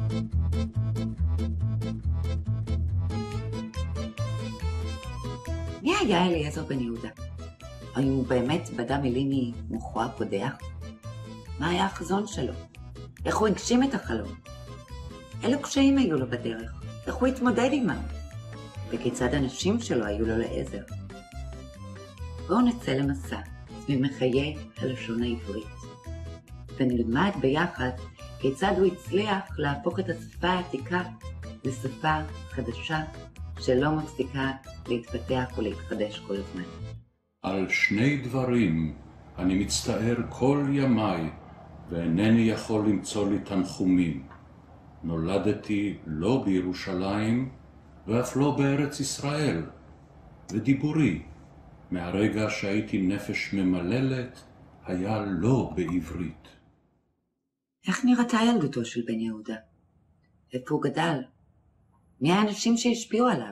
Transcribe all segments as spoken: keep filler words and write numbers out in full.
מי היה אליעזר בן יהודה? האם הוא באמת בדה מילים ממוחו הקודח? מה היה החזון שלו? איך הוא הגשים את החלום? אילו קשיים היו לו בדרך? איך הוא התמודד עימם? וכיצד הנשים שלו היו לו לעזר? בואו נצא למסע סביב מחיי הלשון העברית, ונלמד ביחד כיצד הוא הצליח להפוך את השפה העתיקה לשפה חדשה שלא מפסיקה להתפתח ולהתחדש כל הזמן. על שני דברים אני מצטער כל ימיי, ואינני יכול למצוא לי תנחומים. נולדתי לא בירושלים, ואף לא בארץ ישראל, ודיבורי, מהרגע שהייתי נפש ממללת, היה לא בעברית. איך נראתה ילדותו של בן יהודה? איפה הוא גדל? מי האנשים שהשפיעו עליו?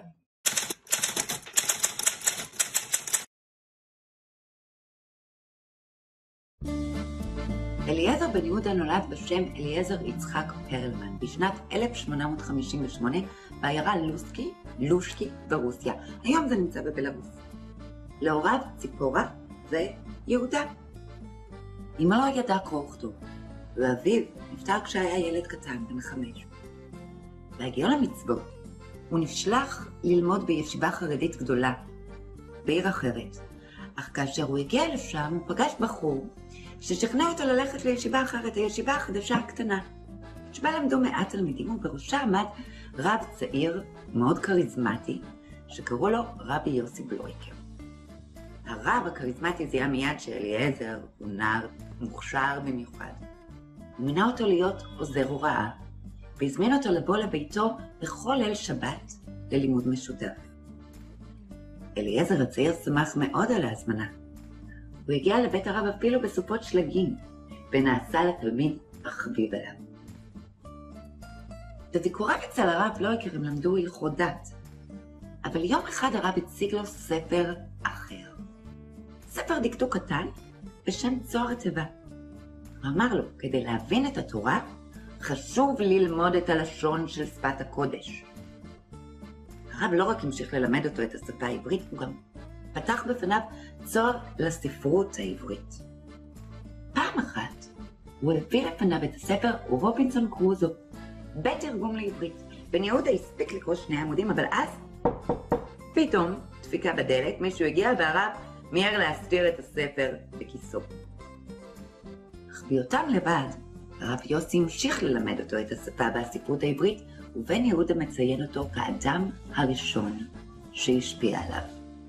אליעזר בן יהודה נולד בשם אליעזר יצחק פרלמן בשנת אלף שמונה מאות חמישים ושמונה בעיירה לוסקי, לושקי ברוסיה. היום זה נמצא בבלרוס. להוריו ציפורה ויהודה. אמא לא ידעה קרוא וכתוב, ואביו נפטר כשהיה ילד קטן בן חמש. בהגיעו למצוות הוא נשלח ללמוד בישיבה חרדית גדולה בעיר אחרת, אך כאשר הוא הגיע לשם הוא פגש בחור ששכנע אותו ללכת לישיבה אחרת, הישיבה החדשה הקטנה, שבה למדו מעט תלמידים, ובראשה עמד רב צעיר מאוד כריזמטי שקראו לו רבי יוסי בלויקר. הרב הכריזמטי זיהה מיד שאליעזר הוא נער מוכשר במיוחד. הוא מינה אותו להיות עוזר הוראה והזמין אותו לבוא לביתו בכל ליל שבת ללימוד משותף. אליעזר הצעיר שמח מאוד על ההזמנה. הוא הגיע לבית הרב אפילו בסופות שלגים, ונעשה לתלמיד החביב עליו. בביקוריו אצל הרב בלויקר הם למדו הלכות דת, אבל יום אחד הרב הציג לו ספר אחר. ספר דקדוק קטן בשם צוהר התיבה. הוא אמר לו, כדי להבין את התורה, חשוב ללמוד את הלשון של שפת הקודש. הרב לא רק המשיך ללמד אותו את השפה העברית, הוא גם פתח בפניו צוהר לספרות העברית. פעם אחת הוא הביא לפניו את הספר רובינסון קרוזו, בתרגום לעברית. בן יהודה הספיק לקרוא שני עמודים, אבל אז פתאום דפיקה בדלת, מישהו הגיע והרב מיהר להסתיר את הספר בכיסו. אך בהיותם לבד, הרב יוסי המשיך ללמד אותו את השפה והספרות העברית, ובן יהודה מציין אותו כאדם הראשון שהשפיע עליו.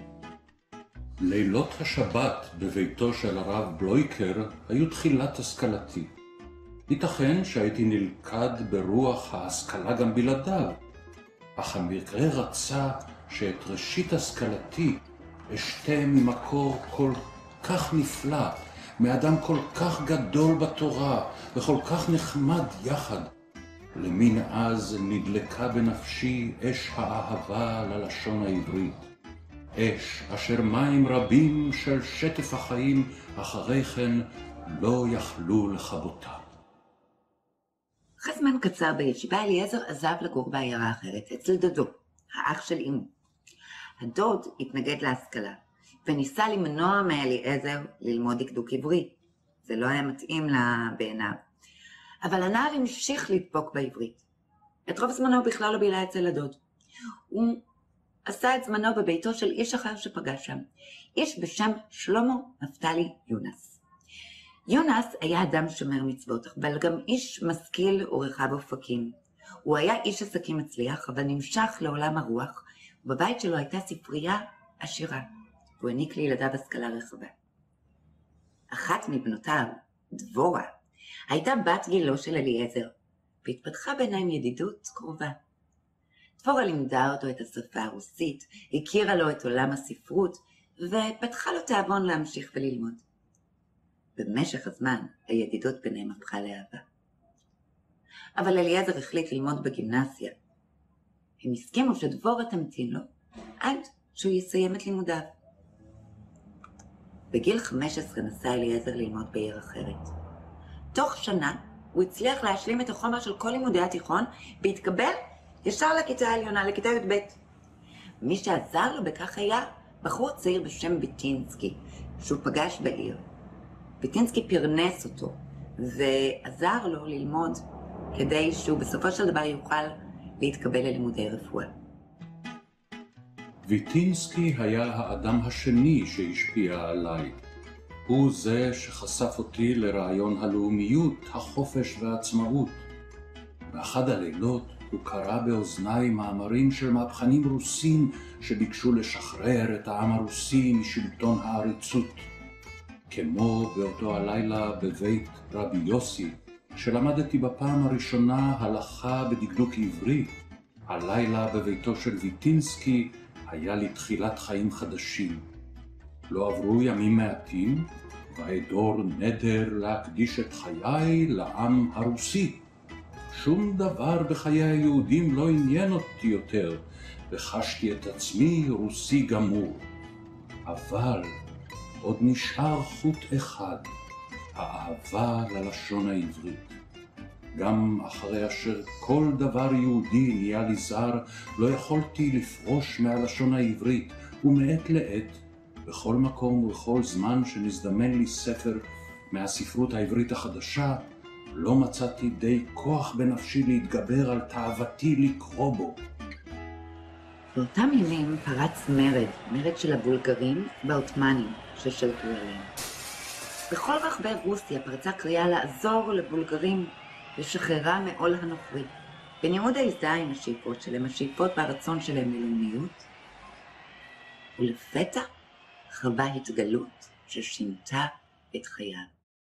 לילות השבת בביתו של הרב בלויקר היו תחילת השכלתי. ייתכן שהייתי נלכד ברוח ההשכלה גם בלעדיו, אך המקרה רצה שאת ראשית השכלתי אשתה ממקור כל כך נפלא, מאדם כל כך גדול בתורה וכל כך נחמד יחד. למין אז נדלקה בנפשי אש האהבה ללשון העברית. אש אשר מים רבים של שטף החיים אחרי כן לא יכלו לכבותה. אחרי זמן קצר בישיבה אליעזר עזב לגור בעיירה אחרת אצל דודו, האח של אמו. הדוד התנגד להשכלה וניסה למנוע מאליעזר ללמוד דקדוק עברי. זה לא היה מתאים לה בעיניו. אבל הנער המשיך לדבוק בעברית. את רוב זמנו בכלל לא בילה אצל הדוד. הוא עשה את זמנו בביתו של איש אחר שפגש שם, איש בשם שלמה נפתלי יונס. יונס היה אדם שומר מצוות, אבל גם איש משכיל ורחב אופקים. הוא היה איש עסקים מצליח, אבל נמשך לעולם הרוח, ובבית שלו הייתה ספרייה עשירה. הוא העניק לילדיו השכלה רחבה. אחת מבנותיו, דבורה, הייתה בת גילו של אליעזר, והתפתחה ביניהם ידידות קרובה. דבורה לימדה אותו את השפה הרוסית, הכירה לו את עולם הספרות, ופתחה לו תאבון להמשיך וללמוד. במשך הזמן, הידידות ביניהם הפכה לאהבה. אבל אליעזר החליט ללמוד בגימנסיה. הם הסכימו שדבורה תמתין לו, עד שהוא יסיים את לימודיו. בגיל חמש עשרה נסע אליעזר ללמוד בעיר אחרת. תוך שנה הוא הצליח להשלים את החומר של כל לימודי התיכון, והתקבל ישר לכיתה העליונה, לכיתה י"ב. מי שעזר לו בכך היה בחור צעיר בשם ויטינסקי, שהוא פגש בעיר. ויטינסקי פרנס אותו, ועזר לו ללמוד כדי שהוא בסופו של דבר יוכל להתקבל ללימודי רפואה. ויטינסקי היה האדם השני שהשפיע עליי. הוא זה שחשף אותי לרעיון הלאומיות, החופש והעצמאות. באחד הלילות הוא קרא באוזניי מאמרים של מהפכנים רוסים שביקשו לשחרר את העם הרוסי משלטון העריצות. כמו באותו הלילה בבית רבי יוסי, שלמדתי בפעם הראשונה הלכה בדקדוק עברי, הלילה בביתו של ויטינסקי היה לי תחילת חיים חדשים. לא עברו ימים מעטים, ואדור נדר להקדיש את חיי לעם הרוסי. שום דבר בחיי היהודים לא עניין אותי יותר, וחשתי את עצמי רוסי גמור. אבל עוד נשאר חוט אחד, האהבה ללשון העברית. גם אחרי אשר כל דבר יהודי נהיה לי זר, לא יכולתי לפרוש מהלשון העברית, ומעת לעת, בכל מקום ובכל זמן שנזדמן לי ספר מהספרות העברית החדשה, לא מצאתי די כוח בנפשי להתגבר על תאוותי לקרוא בו. באותם ימים פרץ מרד, מרד של הבולגרים והעות'מאנים ששלטו עליהם. בכל רחבי רוסיה פרצה קריאה לעזור לבולגרים לשחררה מעול הנוכרי. בן יהודה הזדהה עם השאיפות שלהם, השאיפות והרצון שלהם ללאומיות, ולפתע חווה התגלות ששינתה את חייו.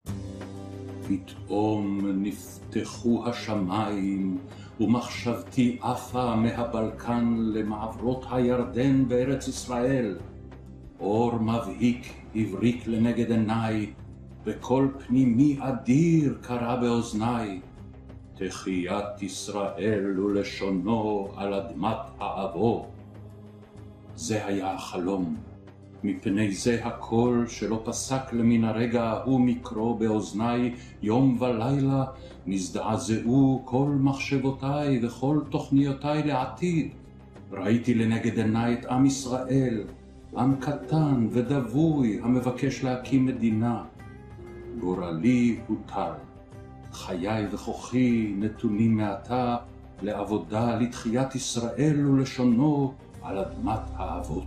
פתאום נפתחו השמיים, ומחשבתי עפה מהבלקן למעברות הירדן בארץ ישראל. אור מבהיק הבריק לנגד עיניי, וקול פנימי אדיר קרא באוזניי. תחיית ישראל ולשונו על אדמת האבות. זה היה החלום. מפני זה הקול שלא פסק למן הרגע ההוא מקרו באוזניי יום ולילה, נזדעזעו כל מחשבותיי וכל תוכניותיי לעתיד. ראיתי לנגד עיניי את עם ישראל, עם קטן ודבוי המבקש להקים מדינה. גורלי הוטל, חיי וכוחי נתונים מעתה לעבודה לתחיית ישראל ולשונו על אדמת האבות.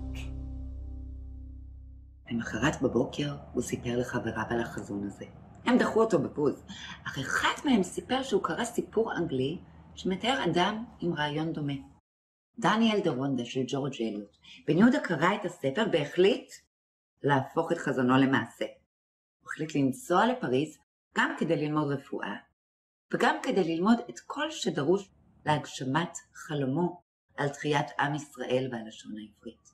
למחרת בבוקר הוא סיפר לחבריו על החזון הזה. הם דחו אותו בבוז, אך אחד מהם סיפר שהוא קרא סיפור אנגלי שמתאר אדם עם רעיון דומה. דניאל דרונדה של ג'ורג' אליוט. בן יהודה קרא את הספר והחליט להפוך את חזונו למעשה. הוא החליט לנסוע לפריז גם כדי ללמוד רפואה, וגם כדי ללמוד את כל שדרוש להגשמת חלומו על תחיית עם ישראל והלשון העברית.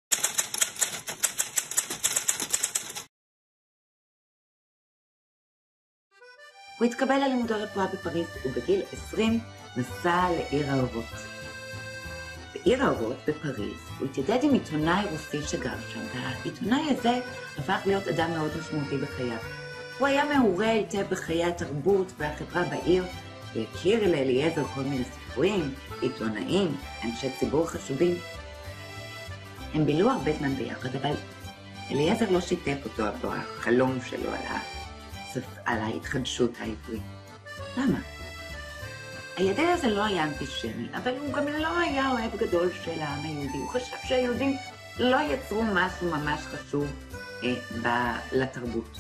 הוא התקבל ללימודי רפואה בפריז, ובגיל עשרים נסע לעיר האורות. בעיר האורות בפריז הוא התיידד עם עיתונאי רוסי שגר שם, והעיתונאי הזה הפך להיות אדם מאוד משמעותי בחייו. הוא היה מעורה היטב בחיי התרבות והחברה בעיר, והכיר לאליעזר כל מיני סיפורים, עיתונאים, אנשי ציבור חשובים. הם בילו הרבה זמן ביחד, אבל אליעזר לא שיתף אותו בחלום שלו על ה... על ההתחדשות העברית. למה? הידיד הזה לא היה אנטישמי, אבל הוא גם לא היה אוהב גדול של העם היהודי. הוא חשב שהיהודים לא יצרו משהו ממש חשוב אה, ב- לתרבות.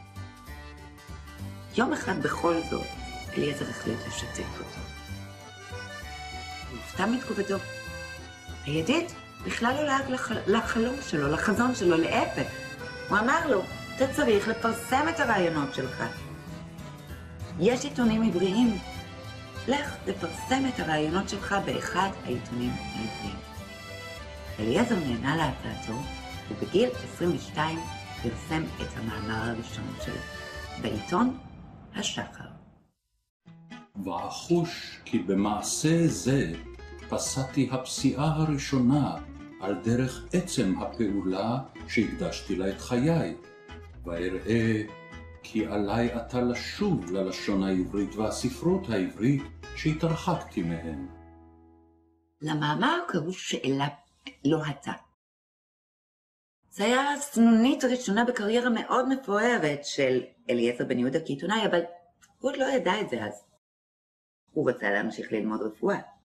יום אחד בכל זאת, אליעזר החליט לשתף אותו. הוא הופתע מתגובתו. הידיד בכלל לא לעג לח... לחלום שלו, לחזון שלו, להפך. הוא אמר לו, אתה צריך לפרסם את הרעיונות שלך. יש עיתונים עבריים. לך תפרסם את הרעיונות שלך באחד העיתונים העבריים. אליעזר נהנה להצעתו, ובגיל עשרים ושתיים פרסם את המאמר הראשון שלו, בעיתון השחר. ואחוש כי במעשה זה פסעתי הפסיעה הראשונה על דרך עצם הפעולה שהקדשתי לה את חיי. ואראה כי עליי עתה לשוב ללשון העברית והספרות העברית שהתרחקתי מהן. למאמר קראו שאלה לוהטה. זה היה הסנונית הראשונה בקריירה מאוד מפוארת של אליעזר בן יהודה כעיתונאי, אבל הוא עוד לא ידע את זה אז. הוא רצה להמשיך ללמוד רפואה.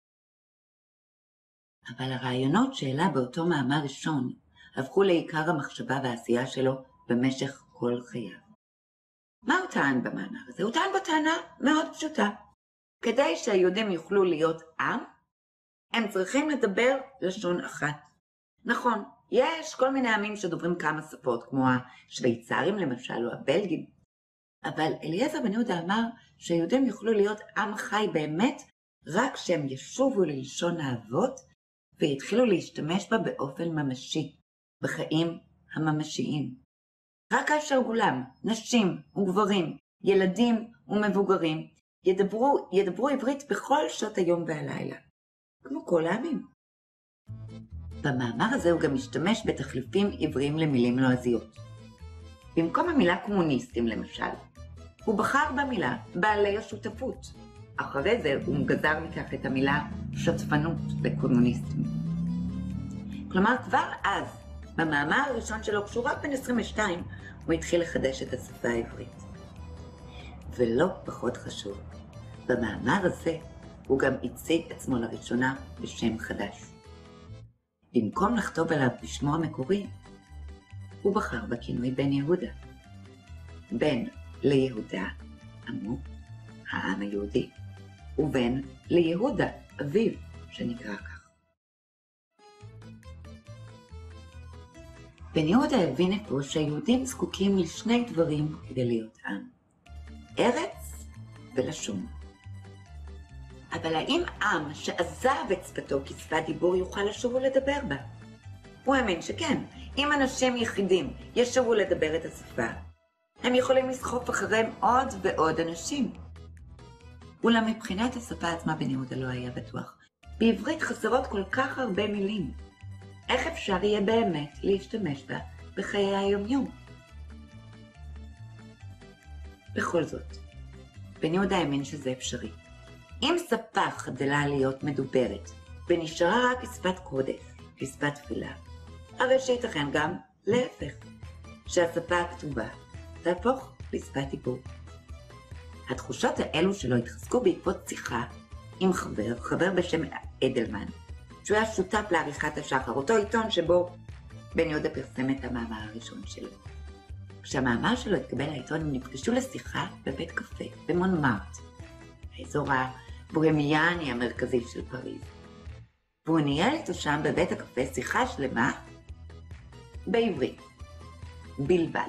אבל הרעיונות שהעלה באותו מאמר ראשון הפכו לעיקר המחשבה והעשייה שלו במשך כל חייו. מה הוא טען במאמר הזה? הוא טען בטענה מאוד פשוטה. כדי שהיהודים יוכלו להיות עם, הם צריכים לדבר לשון אחת. נכון, יש כל מיני עמים שדוברים כמה שפות, כמו השוויצרים למשל או הבלגים, אבל אליעזר בן יהודה אמר שהיהודים יוכלו להיות עם חי באמת רק כשהם ישובו ללשון האבות ויתחילו להשתמש בה באופן ממשי, בחיים הממשיים. רק כאשר כולם, נשים וגברים, ילדים ומבוגרים, ידברו, ידברו עברית בכל שעות היום והלילה, כמו כל העמים. במאמר הזה הוא גם משתמש בתחליפים עבריים למילים לועזיות. במקום המילה קומוניסטים למשל, הוא בחר במילה בעלי השותפות. אחרי זה הוא גזר מכך את המילה שותפנות לקומוניסטים. כלומר, כבר אז, במאמר הראשון שלו, כשהוא רק בן עשרים ושתיים, הוא התחיל לחדש את השפה העברית. ולא פחות חשוב, במאמר הזה הוא גם הציג עצמו לראשונה בשם חדש. במקום לכתוב עליו בשמו המקורי, הוא בחר בכינוי בן יהודה. בן ליהודה, עמו, העם היהודי, ובן ליהודה, אביו, שנקרא כך. בן יהודה הבין פה שהיהודים זקוקים לשני דברים כדי להיות עם. ארץ ולשון. אבל האם עם שעזב את שפתו כשפת דיבור יוכל לשוב ולדבר בה? הוא האמין שכן. אם אנשים יחידים ישובו לדבר את השפה, הם יכולים לסחוף אחריהם עוד ועוד אנשים. אולם מבחינת השפה עצמה בן יהודה לא היה בטוח. בעברית חסרות כל כך הרבה מילים. איך אפשר יהיה באמת להשתמש בה בחיי היומיום? בכל זאת, בן יהודה האמין שזה אפשרי. אם שפה חדלה להיות מדוברת ונשארה רק כשפת קודש, כשפת תפילה, הרי שייתכן גם להפך, שהשפה הכתובה תהפוך לשפת דיבור. התחושות האלו שלו התחזקו בעקבות שיחה עם חבר, חבר בשם אדלמן, שהוא היה שותף לעריכת השחר, אותו עיתון שבו בן יהודה פרסם את המאמר הראשון שלו. כשהמאמר שלו התקבל לעיתון, הם נפגשו לשיחה בבית קפה, במונמרט, האזור הבוהמיאני המרכזי של פריז. והוא ניהל איתו שם בבית הקפה שיחה שלמה בעברית, בלבד.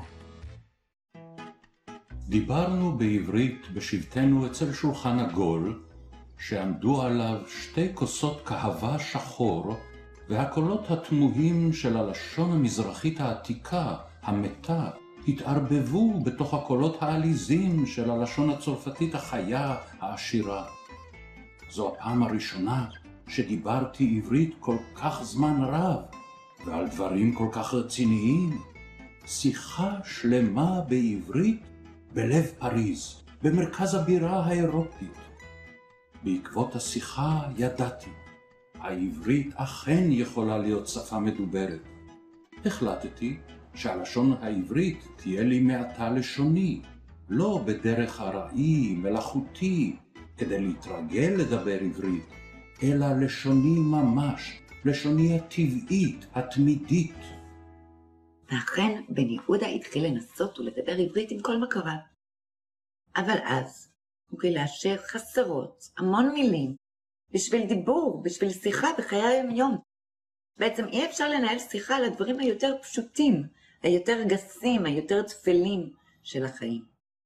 דיברנו בעברית בשבתנו אצל שולחן עגול, שעמדו עליו שתי כוסות קהבה שחור, והקולות התמוהים של הלשון המזרחית העתיקה, המתה, התערבבו בתוך הקולות העליזים של הלשון הצרפתית החיה, העשירה. זו הפעם הראשונה שדיברתי עברית כל כך זמן רב, ועל דברים כל כך רציניים. שיחה שלמה בעברית בלב פריז, במרכז הבירה האירופית. בעקבות השיחה ידעתי, העברית אכן יכולה להיות שפה מדוברת. החלטתי שהלשון העברית תהיה לי מעתה לשוני, לא בדרך ארעי, מלאכותי, כדי להתרגל לדבר עברית, אלא לשוני ממש, לשוני הטבעית, התמידית. ואכן בן יהודה התחיל לנסות ולדבר עברית עם כל מכריו. אבל אז הוא גילה שחסרות המון מילים בשביל דיבור, בשביל שיחה בחיי היום-יום. בעצם אי אפשר לנהל שיחה על הדברים היותר פשוטים, היותר גסים, היותר תפלים של החיים.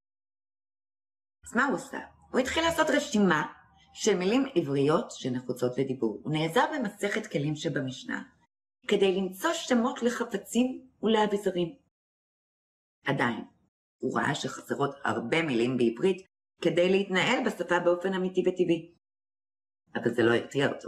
אז מה הוא עושה? הוא התחיל לעשות רשימה של מילים עבריות שנחוצות לדיבור. הוא נעזר במסכת כלים שבמשנה, כדי למצוא שמות לחפצים ולאביזרים. עדיין, הוא ראה שחסרות הרבה מילים בעברית כדי להתנהל בשפה באופן אמיתי וטבעי. אבל זה לא הרתיע אותו.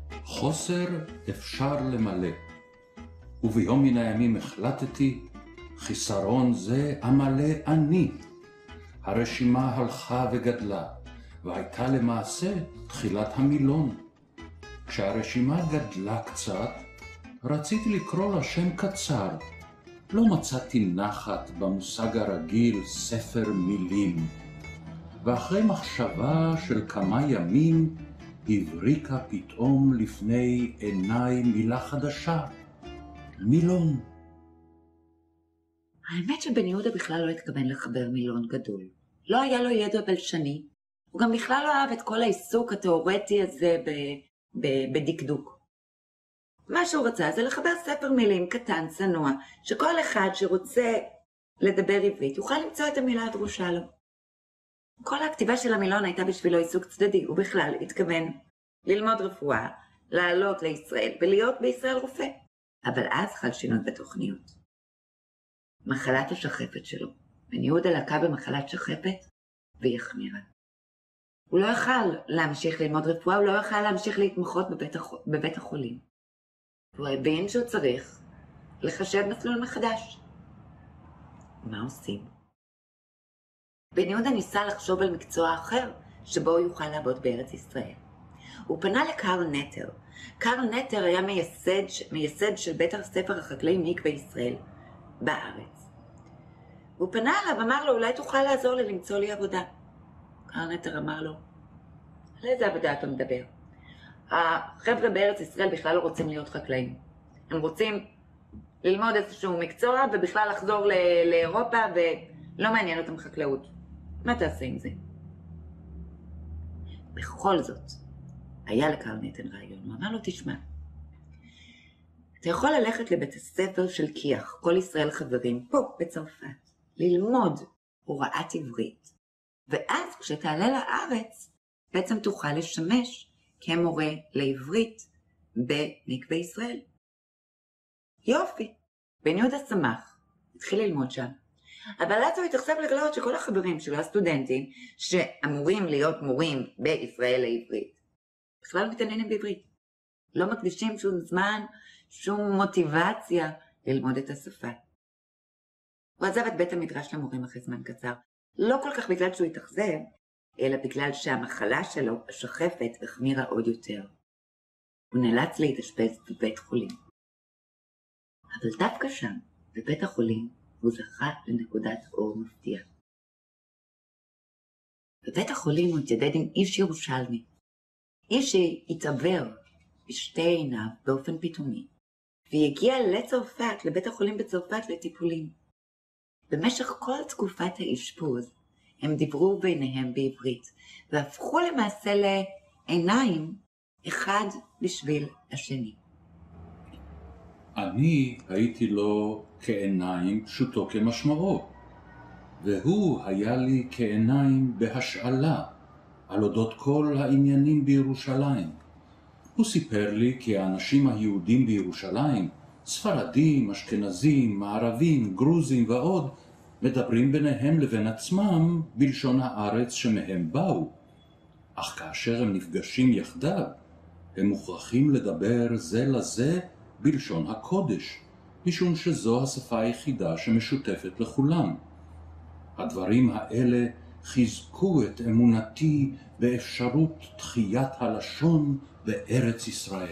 חוסר אפשר למלא, וביום מן הימים החלטתי חיסרון זה אמלא אני. הרשימה הלכה וגדלה, והייתה למעשה תחילת המילון. כשהרשימה גדלה קצת, רציתי לקרוא לה שם קצר. לא מצאתי נחת במושג הרגיל ספר מילים. ואחרי מחשבה של כמה ימים, הבריקה פתאום לפני עיניי מילה חדשה, מילון. האמת שבן יהודה בכלל לא התכוון לחבר מילון גדול. לא היה לו ידע בלשני. הוא גם בכלל לא אהב את כל העיסוק התיאורטי הזה ב- ב- בדקדוק. מה שהוא רצה זה לחבר ספר מילים קטן, צנוע, שכל אחד שרוצה לדבר עברית יוכל למצוא את המילה הדרושה לו. כל הכתיבה של המילון הייתה בשבילו עיסוק צדדי. הוא בכלל התכוון ללמוד רפואה, לעלות לישראל ולהיות בישראל רופא. אבל אז חל שינוי בתוכניות. מחלת השחפת שלו. בן יהודה לקה במחלת שחפת והיא החמירה. הוא לא יכל להמשיך ללמוד רפואה, הוא לא יכל להמשיך להתמחות בבית, הח... בבית החולים. הוא הבין שהוא צריך לחשב מסלול מחדש. מה עושים? בן יהודה ניסה לחשוב על מקצוע אחר שבו הוא יוכל לעבוד בארץ ישראל. הוא פנה לקרל נטר. קרל נטר היה מייסד, מייסד של בית הספר החקלאי מקווה ישראל בארץ. הוא פנה אליו, אמר לו, אולי תוכל לעזור לי למצוא לי עבודה. קרל נטר אמר לו, על איזה עבודה אתה מדבר? החבר'ה בארץ ישראל בכלל לא רוצים להיות חקלאים. הם רוצים ללמוד איזשהו מקצוע ובכלל לחזור לאירופה ולא מעניין אותם חקלאות. מה תעשה עם זה? בכל זאת, היה לקרל נטר רעיון. הוא אמר לו, תשמע, אתה יכול ללכת לבית הספר של כיח, כל ישראל חברים, פה בצרפת, ללמוד הוראת עברית. ואז כשתעלה לארץ, בעצם תוכל לשמש כמורה לעברית במקווה ישראל. יופי. בן יהודה שמח, התחיל ללמוד שם. אבל אז הוא התאכזב לגלות שכל החברים שלו, הסטודנטים, שאמורים להיות מורים בישראל לעברית, בכלל לא מתעניינים בעברית. לא מקדישים שום זמן, שום מוטיבציה ללמוד את השפה. הוא עזב את בית המדרש למורים אחרי זמן קצר. לא כל כך בגלל שהוא התאכזב, אלא בגלל שהמחלה שלו, השחפת, החמירה עוד יותר. הוא נאלץ להתאשפז בבית חולים. אבל דווקא שם, בבית החולים, הוא זכה לנקודת אור מפתיע. בבית החולים הוא התיידד עם איש ירושלמי. איש שהתעבר בשתי עיניו באופן פתאומי, והגיע לצרפת, לבית החולים בצרפת לטיפולים. במשך כל תקופת האשפוז, הם דיברו ביניהם בעברית, והפכו למעשה לעיניים אחד בשביל השני. אני הייתי לו כעיניים פשוטו כמשמעו, והוא היה לי כעיניים בהשאלה על אודות כל העניינים בירושלים. הוא סיפר לי כי האנשים היהודים בירושלים, ספרדים, אשכנזים, מערבים, גרוזים ועוד, מדברים ביניהם לבין עצמם בלשון הארץ שמהם באו. אך כאשר הם נפגשים יחדיו, הם מוכרחים לדבר זה לזה בלשון הקודש, משום שזו השפה היחידה שמשותפת לכולם. הדברים האלה חיזקו את אמונתי באפשרות תחיית הלשון בארץ ישראל.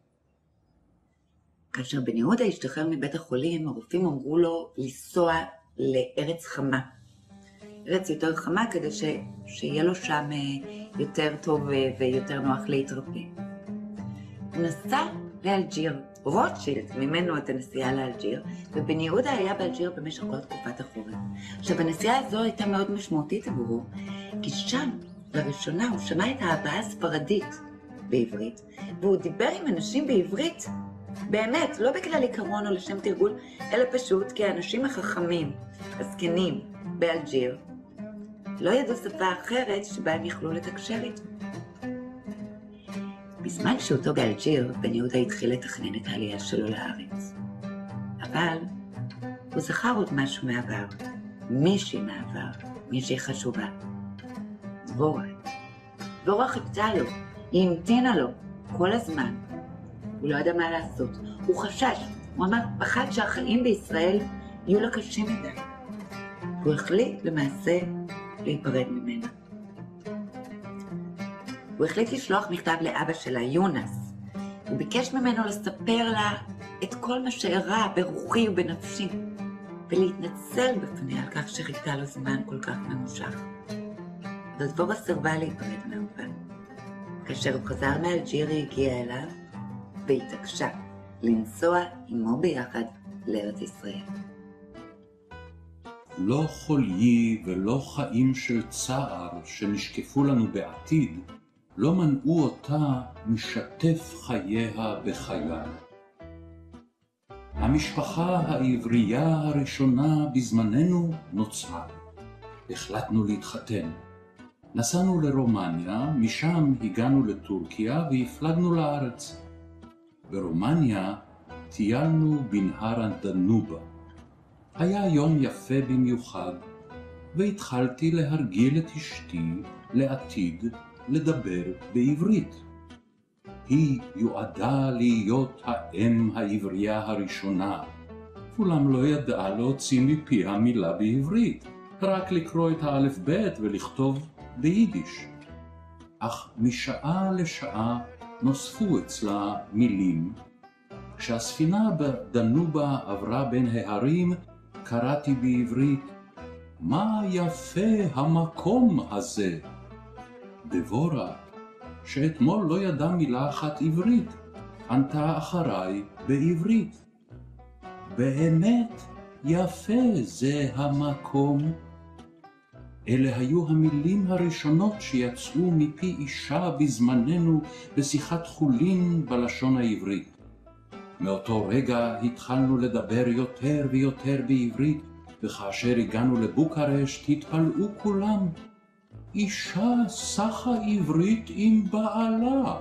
כאשר בן יהודה השתחרר מבית החולים, הרופאים אמרו לו לנסוע לארץ חמה. ארץ יותר חמה כדי ש... שיהיה לו שם יותר טוב ויותר נוח להתרפא. הוא נסע לאלג'יר. רוטשילד ממנו את הנסיעה לאלג'יר, ובן יהודה היה באלג'יר במשך כל תקופת החורף. עכשיו, הנסיעה הזו הייתה מאוד משמעותית עבורו, כי שם, לראשונה, הוא שמע את ההבעה הספרדית בעברית, והוא דיבר עם אנשים בעברית, באמת, לא בגלל עיקרון או לשם תרגול, אלא פשוט כי האנשים החכמים, הזקנים, באלג'יר, לא ידעו שפה אחרת שבה הם יכלו לתקשר איתו. בזמן שאותו באלג'יר, בן יהודה התחיל לתכנן את העלייה שלו לארץ. אבל הוא זכר עוד משהו מעבר, מישהי מעבר, מישהי חשובה. דבורה. דבורה חיכתה לו, היא המתינה לו כל הזמן. הוא לא ידע מה לעשות, הוא חשש, הוא אמר, פחד שהחיים בישראל יהיו לה קשים מדי. הוא החליט למעשה להיפרד ממנה. הוא החליט לשלוח מכתב לאבא שלה, יונס. הוא ביקש ממנו לספר לה את כל מה שאירע ברוחי ובנפשי, ולהתנצל בפניה על כך שחיכה לו זמן כל כך ממושך. אבל דבורה סירבה להיפרד מהאהובה. כאשר הוא חזר מאלג'יר היא הגיעה אליו והתעקשה לנסוע עמו ביחד לארץ ישראל. לא חולי ולא חיים של צער שנשקפו לנו בעתיד, לא מנעו אותה משתף חייה בחייה. המשפחה העברייה הראשונה בזמננו נוצרה. החלטנו להתחתן. נסענו לרומניה, משם הגענו לטורקיה והפלגנו לארץ. ברומניה טיילנו בנהר הדנובה. היה יום יפה במיוחד, והתחלתי להרגיל את אשתי לעתיד לדבר בעברית. היא יועדה להיות האם העברייה הראשונה, אולם לא ידעה להוציא מפיה מילה בעברית, רק לקרוא את האלף בית ולכתוב ביידיש. אך משעה לשעה נוספו אצלה מילים. כשהספינה בדנובה עברה בין ההרים, קראתי בעברית, מה יפה המקום הזה. דבורה, שאתמול לא ידע מילה אחת עברית, ענתה אחריי בעברית. באמת יפה זה המקום. אלה היו המילים הראשונות שיצאו מפי אישה בזמננו בשיחת חולין בלשון העברית. מאותו רגע התחלנו לדבר יותר ויותר בעברית, וכאשר הגענו לבוקרשט התפלאו כולם. אישה סחה עברית עם בעלה.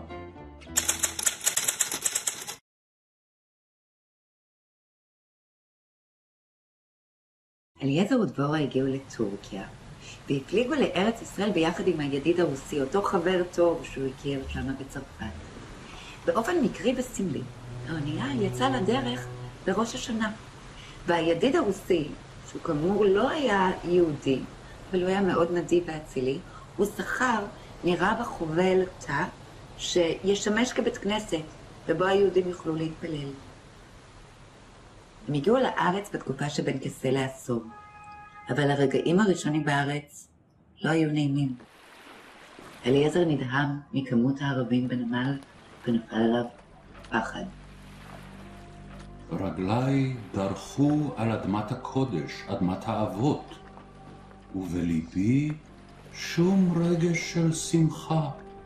אליעזר ודבורה הגיעו לטורקיה, והפליגו לארץ ישראל ביחד עם הידיד הרוסי, אותו חבר טוב שהוא הכיר שם בצרפת. באופן מקרי וסמלי, האונייה יצאה לדרך בראש השנה, והידיד הרוסי, שהוא כאמור לא היה יהודי, אבל הוא היה מאוד נדיב ואצילי, הוא שכר מרב החובל תא שישמש כבית כנסת, ובו היהודים יוכלו להתפלל. הם הגיעו לארץ בתקופה שבין כסה לעשור, אבל הרגעים הראשונים בארץ לא היו נעימים. אליעזר נדהם מכמות הערבים בנמל ונפל עליו פחד. רגליי דרכו על אדמת הקודש, אדמת האבות, ובליבי שום רגש של שמחה.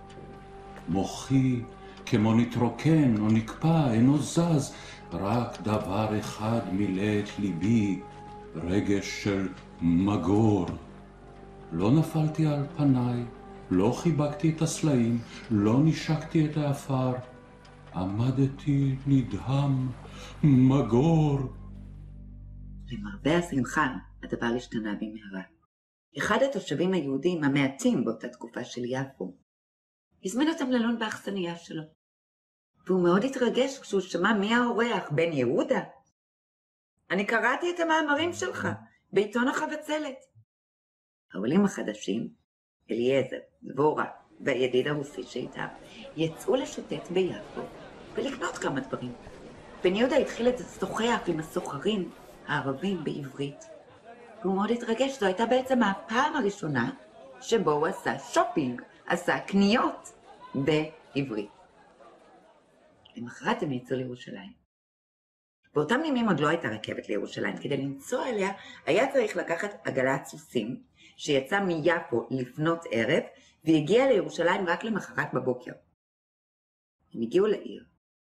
מוחי כמו נתרוקן או נקפא, אינו זז, רק דבר אחד מילא את ליבי, רגש של מגור. לא נפלתי על פניי, לא חיבקתי את הסלעים, לא נשקתי את האפר. עמדתי נדהם, מגור. למרבה השמחה, הדבר השתנה במהרה. אחד התושבים היהודים המעטים באותה תקופה של יפו, הזמין אותם ללון באכסניה שלו. והוא מאוד התרגש כשהוא שמע מי האורח, בן יהודה. אני קראתי את המאמרים שלך בעיתון החבצלת. העולים החדשים, אליעזר, דבורה והידיד הרוסי שאיתם, יצאו לשוטט ביפו ולקנות כמה דברים. בן יהודה התחיל לשוחח עם הסוחרים הערבים בעברית. והוא מאוד התרגש, זו הייתה בעצם הפעם הראשונה שבו הוא עשה שופינג, עשה קניות בעברית. למחרת הם יצאו לירושלים. באותם ימים עוד לא הייתה רכבת לירושלים. כדי לנסוע אליה היה צריך לקחת עגלת סוסים שיצא מיפו לפנות ערב והגיע לירושלים רק למחרת בבוקר. הם הגיעו לעיר,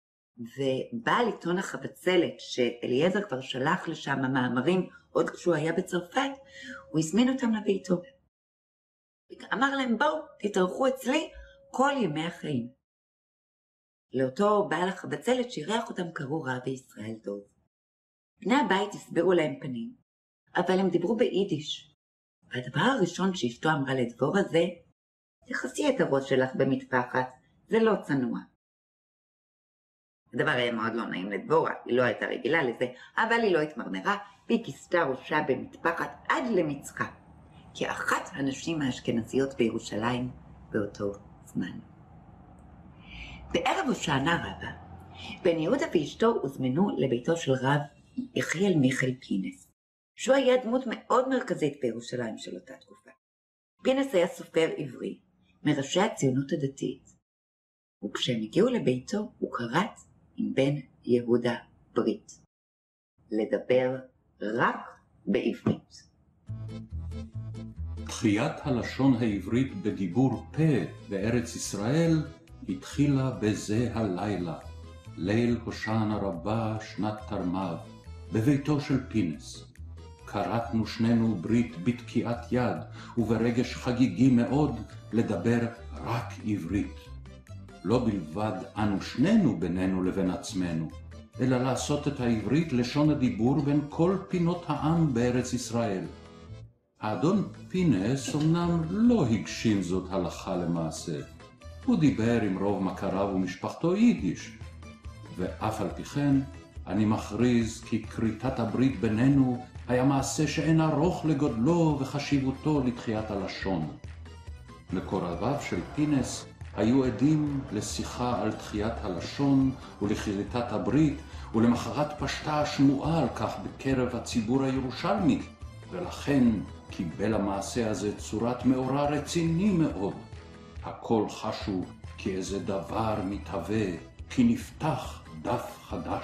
ובעל עיתון החבצלת שאליעזר כבר שלח לשם המאמרים עוד כשהוא היה בצרפת, הוא הזמין אותם לביתו. אמר להם, בואו, תתארחו אצלי כל ימי החיים. לאותו בעל החבצלת שאירח אותם קראו רב ישראל דוב. בני הבית הסבירו להם פנים, אבל הם דיברו ביידיש. והדבר הראשון שאשתו אמרה לדבורה זה, תכסי את הראש שלך במטפחת, זה לא צנוע. הדבר היה מאוד לא נעים לדבורה, היא לא הייתה רגילה לזה, אבל היא לא התמרמרה, והיא כיסתה ראשה במטפחת עד למצחה, כאחת הנשים האשכנזיות בירושלים באותו זמן. בערב הושענא רבה, בן יהודה ואשתו הוזמנו לביתו של רב יחיאל מיכאל פינס, שהוא היה דמות מאוד מרכזית בירושלים של אותה תקופה. פינס היה סופר עברי, מראשי הציונות הדתית, וכשהם הגיעו לביתו הוא קראת עם בן יהודה ברית, לדבר רק בעברית. תחיית הלשון העברית בדיבור פה בארץ ישראל התחילה בזה הלילה, ליל הושענא רבה שנת תרמ"ב, בביתו של פינס. קראתנו שנינו ברית בתקיעת יד וברגש חגיגי מאוד לדבר רק עברית. לא בלבד אנו שנינו בינינו לבין עצמנו, אלא לעשות את העברית לשון הדיבור בין כל פינות העם בארץ ישראל. האדון פינס אמנם לא הגשים זאת הלכה למעשה. הוא דיבר עם רוב מכריו ומשפחתו יידיש, ואף על פי כן אני מכריז כי כריתת הברית בינינו היה מעשה שאין ארוך לגודלו וחשיבותו לתחיית הלשון. מקורביו של פינס היו עדים לשיחה על תחיית הלשון ולכריתת הברית, ולמחרת פשטה השמועה על כך בקרב הציבור הירושלמי, ולכן קיבל המעשה הזה צורת מאורע רציני מאוד. הכל חשו כי איזה דבר מתהווה, כי נפתח דף חדש.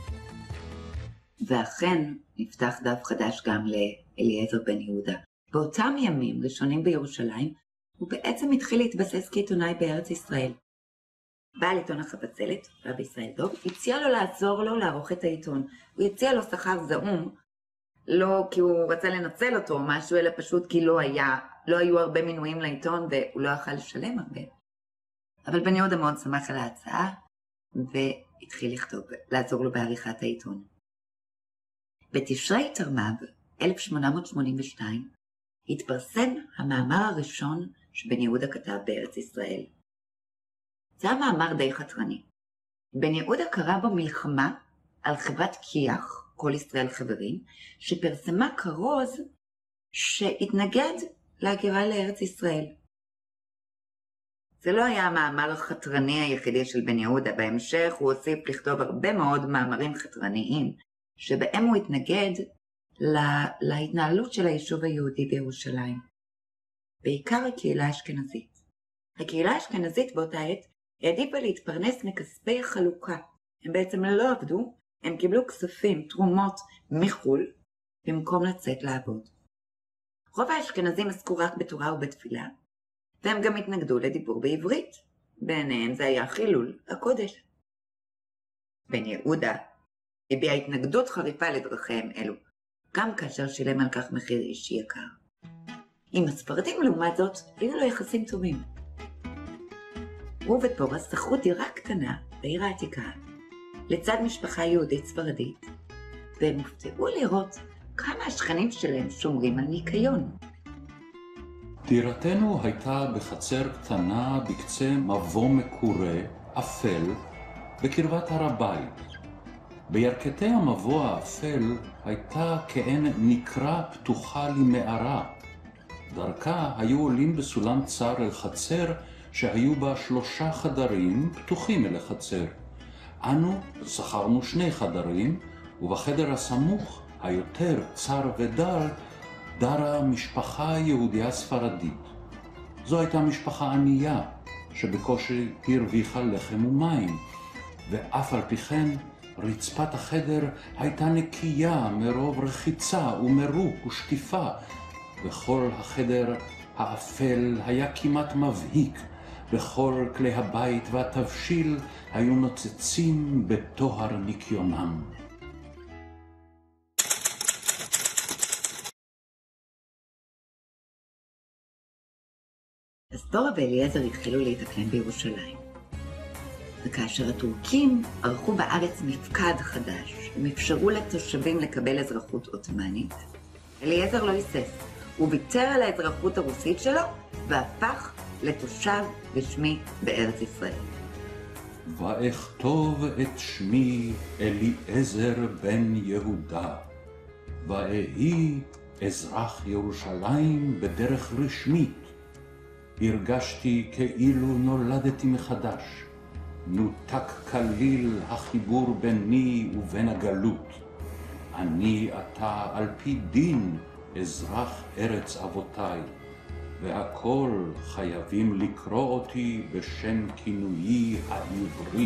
ואכן נפתח דף חדש גם לאליעזר בן יהודה. באותם ימים ראשונים בירושלים, הוא בעצם התחיל להתבסס כעיתונאי בארץ ישראל. בעל עיתון החבצלת, רב ישראל דוב, הציע לו לעזור לו לערוך את העיתון. הוא הציע לו שכר זעום, לא כי הוא רצה לנצל אותו או משהו, אלא פשוט כי לא היה, לא היו הרבה מינויים לעיתון והוא לא יכל לשלם הרבה. אבל בן יהודה מאוד שמח על ההצעה, והתחיל לכתוב, לעזור לו בעריכת העיתון. בתשרי תרמ"ב, אלף שמונה מאות שמונים ושתיים, התפרסם המאמר הראשון שבן יהודה כתב בארץ ישראל. זה המאמר די חתרני. בן יהודה קרא בו מלחמה על חברת כי"ח, כל ישראל חברים, שפרסמה כרוז שהתנגד להגירה לארץ ישראל. זה לא היה המאמר החתרני היחידי של בן יהודה. בהמשך הוא הוסיף לכתוב הרבה מאוד מאמרים חתרניים, שבהם הוא התנגד לה, להתנהלות של היישוב היהודי בירושלים. בעיקר הקהילה האשכנזית. הקהילה האשכנזית באותה עת העדיפה להתפרנס מכספי החלוקה. הם בעצם לא עבדו, הם קיבלו כספים, תרומות מחול, במקום לצאת לעבוד. רוב האשכנזים עסקו רק בתורה ובתפילה, והם גם התנגדו לדיבור בעברית. ביניהם זה היה חילול הקודש. בן יהודה הביע התנגדות חריפה לדרכיהם אלו, גם כאשר שילם על כך מחיר אישי יקר. עם הספרדים לעומת זאת, היו לו יחסים טובים. הוא ופורס שכרו דירה קטנה בעיר העתיקה, לצד משפחה יהודית ספרדית, והם הופתעו לראות כמה השכנים שלהם שומרים על ניקיון. דירתנו הייתה בחצר קטנה בקצה מבוא מקורה, אפל, בקרבת הר הבית. בירכתי המבוא האפל הייתה כעין נקרה פתוחה למערה. דרכה היו עולים בסולם צר אל חצר שהיו בה שלושה חדרים פתוחים אל החצר. אנו שכרנו שני חדרים, ובחדר הסמוך, היותר צר ודר, דרה משפחה יהודיה ספרדית. זו הייתה משפחה ענייה, שבקושי הרוויחה לחם ומים, ואף על פי כן רצפת החדר הייתה נקייה מרוב רחיצה ומרוק ושטיפה, וכל החדר האפל היה כמעט מבהיק, וכל כלי הבית והתבשיל היו נוצצים בטוהר ניקיונם. אז דורה ואליעזר התחילו להתאקלם בירושלים. וכאשר הטורקים ערכו בארץ מפקד חדש, הם אפשרו לתושבים לקבל אזרחות עות'מאנית, אליעזר לא היסס. הוא ויתר על האזרחות הרוסית שלו והפך לתושב רשמי בארץ ישראל. ואכתוב את שמי אליעזר בן יהודה, ואהי אזרח ירושלים בדרך רשמית. הרגשתי כאילו נולדתי מחדש. נותק כליל החיבור ביני ובין הגלות. אני עתה על פי דין אזרח ארץ אבותיי, והכל חייבים לקרוא אותי בשם כינויי העברי.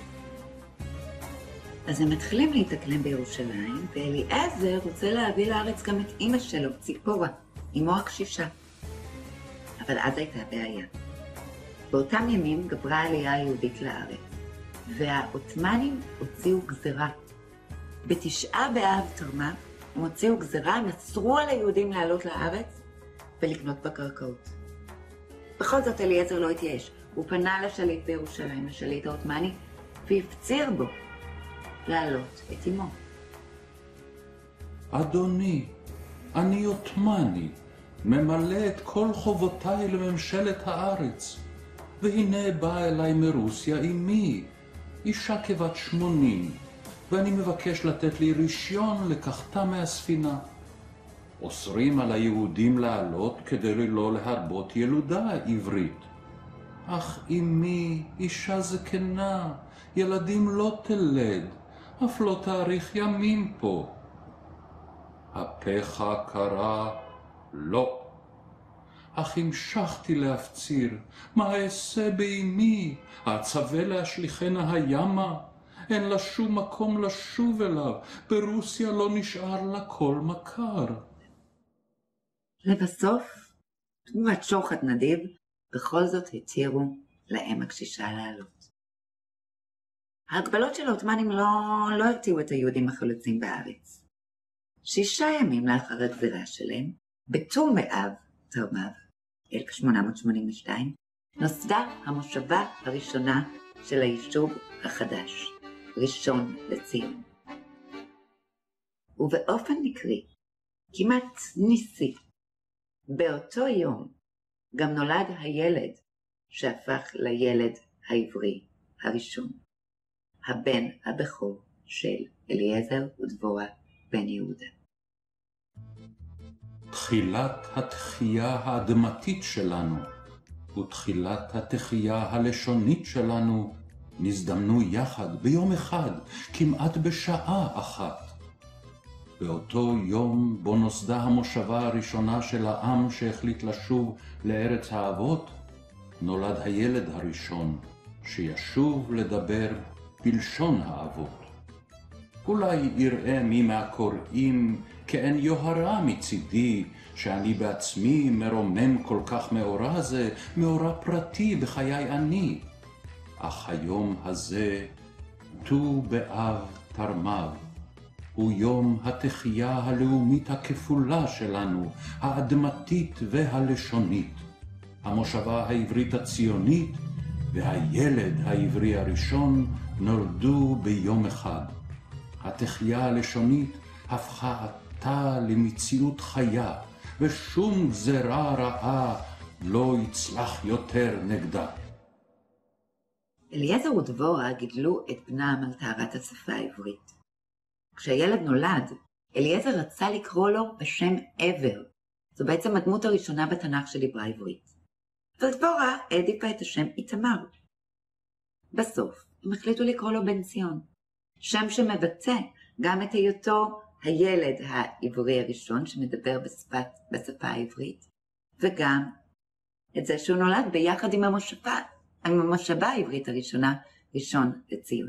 אז הם מתחילים להתאקלם בירושלים, ואליעזר רוצה להביא לארץ גם את אמא שלו, ציפורה, אמו הקשישה. אבל אז הייתה בעיה. באותם ימים גברה העלייה היהודית לארץ, והעות'מאנים הוציאו גזרה. בתשעה באב תרמה, הם הוציאו גזרה, הם אסרו על היהודים לעלות לארץ ולקנות בקרקעות. בכל זאת אליעזר לא התייאש. הוא פנה לשליט בירושלים, לשליט העות'מאני, והפציר בו לעלות את אמו. אדוני, אני עות'מאני, ממלא את כל חובותיי לממשלת הארץ, והנה באה אליי מרוסיה אמי, אישה כבת שמונים, ואני מבקש לתת לי רישיון לקחתה מהספינה. אוסרים על היהודים לעלות כדי לא להרבות ילודה עברית. אך אמי, אישה זקנה, ילדים לא תלד, אף לא תאריך ימים פה. הפך קרא לא. אך המשכתי להפציר, מה אעשה באמי? אצווה להשליכנה הימה? אין לה שום מקום לשוב אליו, ברוסיה לא נשאר לה כל מכר. לבסוף, תמורת שוחד נדיב, בכל זאת התירו לאם הקשישה לעלות. ההגבלות של העות'מאנים לא, לא הרתיעו את היהודים החלוצים בארץ. שישה ימים לאחר הגזירה שלהם, בט"ו באב תרמ"ב, אלף שמונה מאות שמונים ושתיים, נוסדה המושבה הראשונה של היישוב החדש, ראשון לציון. ובאופן מקרי, כמעט ניסי, באותו יום גם נולד הילד שהפך לילד העברי הראשון, הבן הבכור של אליעזר ודבורה בן יהודה. תחילת התחייה האדמתית שלנו ותחילת התחייה הלשונית שלנו נזדמנו יחד ביום אחד, כמעט בשעה אחת. באותו יום בו נוסדה המושבה הראשונה של העם שהחליט לשוב לארץ האבות, נולד הילד הראשון שישוב לדבר בלשון האבות. אולי יראה מי מהקוראים כאין יוהרה מצידי, שאני בעצמי מרומם כל כך מאורע זה, מאורע פרטי בחיי אני. אך היום הזה, ט"ו באב תרמ"ב, הוא יום התחייה הלאומית הכפולה שלנו, האדמתית והלשונית, המושבה העברית הציונית והילד העברי הראשון נולדו ביום אחד. התחייה הלשונית הפכה עתה למציאות חיה, ושום גזרה רעה לא יצלח יותר נגדה. אליעזר ודבורה גידלו את בנם על טהרת השפה העברית. כשהילד נולד, אליעזר רצה לקרוא לו בשם עבר. זו בעצם הדמות הראשונה בתנ"ך שדיברה עברית. אבל דבורה העדיפה את השם איתמר. בסוף הם החליטו לקרוא לו בן ציון, שם שמבטא גם את היותו הילד העברי הראשון שמדבר בשפת, בשפה העברית, וגם את זה שהוא נולד ביחד עם המושבה, עם המושבה העברית הראשונה, ראשון לציון.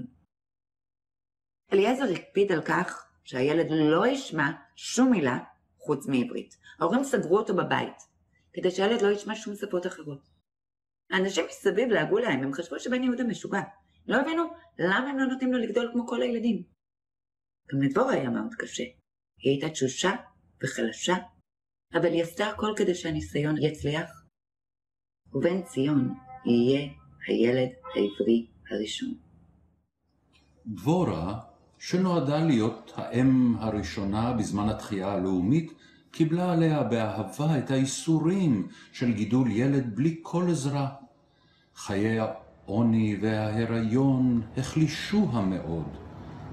אליעזר הקפיד על כך שהילד לא ישמע שום מילה חוץ מעברית. ההורים סגרו אותו בבית, כדי שהילד לא ישמע שום שפות אחרות. האנשים מסביב להגו להם, הם חשבו שבן יהודה משוגע. לא הבינו למה הם לא נותנים לו לגדול כמו כל הילדים. גם לדבורה היה מאוד קשה. היא הייתה תשושה וחלשה, אבל היא עשתה הכל כדי שהניסיון יצליח. ובן ציון יהיה הילד העברי הראשון. דבורה, שנועדה להיות האם הראשונה בזמן התחייה הלאומית, קיבלה עליה באהבה את האיסורים של גידול ילד בלי כל עזרה. חיי העוני וההיריון החלישוה מאוד,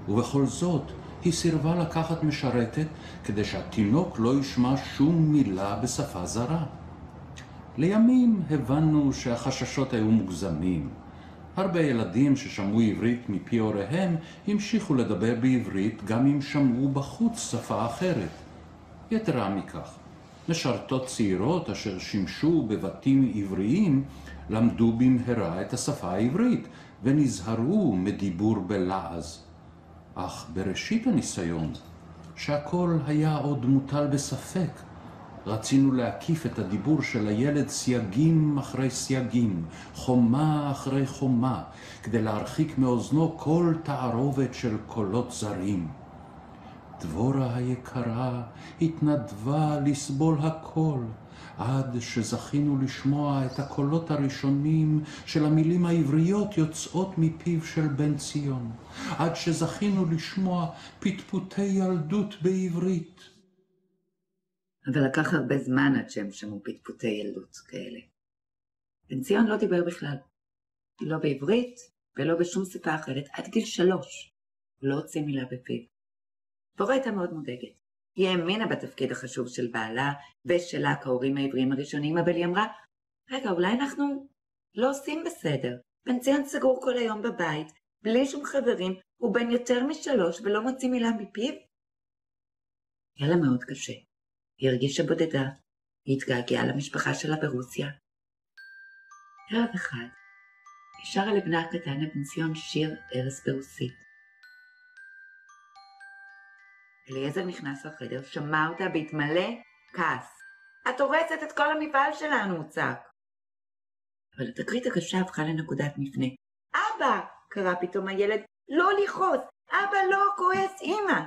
ובכל זאת היא סירבה לקחת משרתת כדי שהתינוק לא ישמע שום מילה בשפה זרה. לימים הבנו שהחששות היו מוגזמים. הרבה ילדים ששמעו עברית מפי הוריהם המשיכו לדבר בעברית גם אם שמעו בחוץ שפה אחרת. יתרה מכך, משרתות צעירות אשר שימשו בבתים עבריים למדו במהרה את השפה העברית ונזהרו מדיבור בלעז. אך בראשית הניסיון, שהכל היה עוד מוטל בספק, רצינו להקיף את הדיבור של הילד סייגים אחרי סייגים, חומה אחרי חומה, כדי להרחיק מאוזנו כל תערובת של קולות זרים. דבורה היקרה התנדבה לסבול הכל, עד שזכינו לשמוע את הקולות הראשונים של המילים העבריות יוצאות מפיו של בן ציון, עד שזכינו לשמוע פטפוטי ילדות בעברית. אבל לקח הרבה זמן עד שהם שמעו פטפוטי ילדות כאלה. בן ציון לא דיבר בכלל, לא בעברית ולא בשום שפה אחרת, עד גיל שלוש. לא הוציא מילה בפיו. דבורה הייתה מאוד מודאגת. היא האמינה בתפקיד החשוב של בעלה ושלה כהורים העבריים הראשונים, אבל היא אמרה, רגע, אולי אנחנו לא עושים בסדר. בן ציון סגור כל היום בבית, בלי שום חברים, הוא בן יותר משלוש ולא מוציא מילה מפיו. היה לה מאוד קשה. היא הרגישה בודדה, היא התגעגעה למשפחה שלה ברוסיה. ערב אחד, היא שרה לבנה הקטן לבן ציון שיר ערש ברוסית. אליעזר נכנס לחדר, שמע אותה בהתמלא כעס. את הורסת את כל המפעל שלנו, הוא צעק. אבל התקרית הקשה הפכה לנקודת מפנה. אבא! קרא פתאום הילד, לא לכעוס, אבא לא כועס, אמא!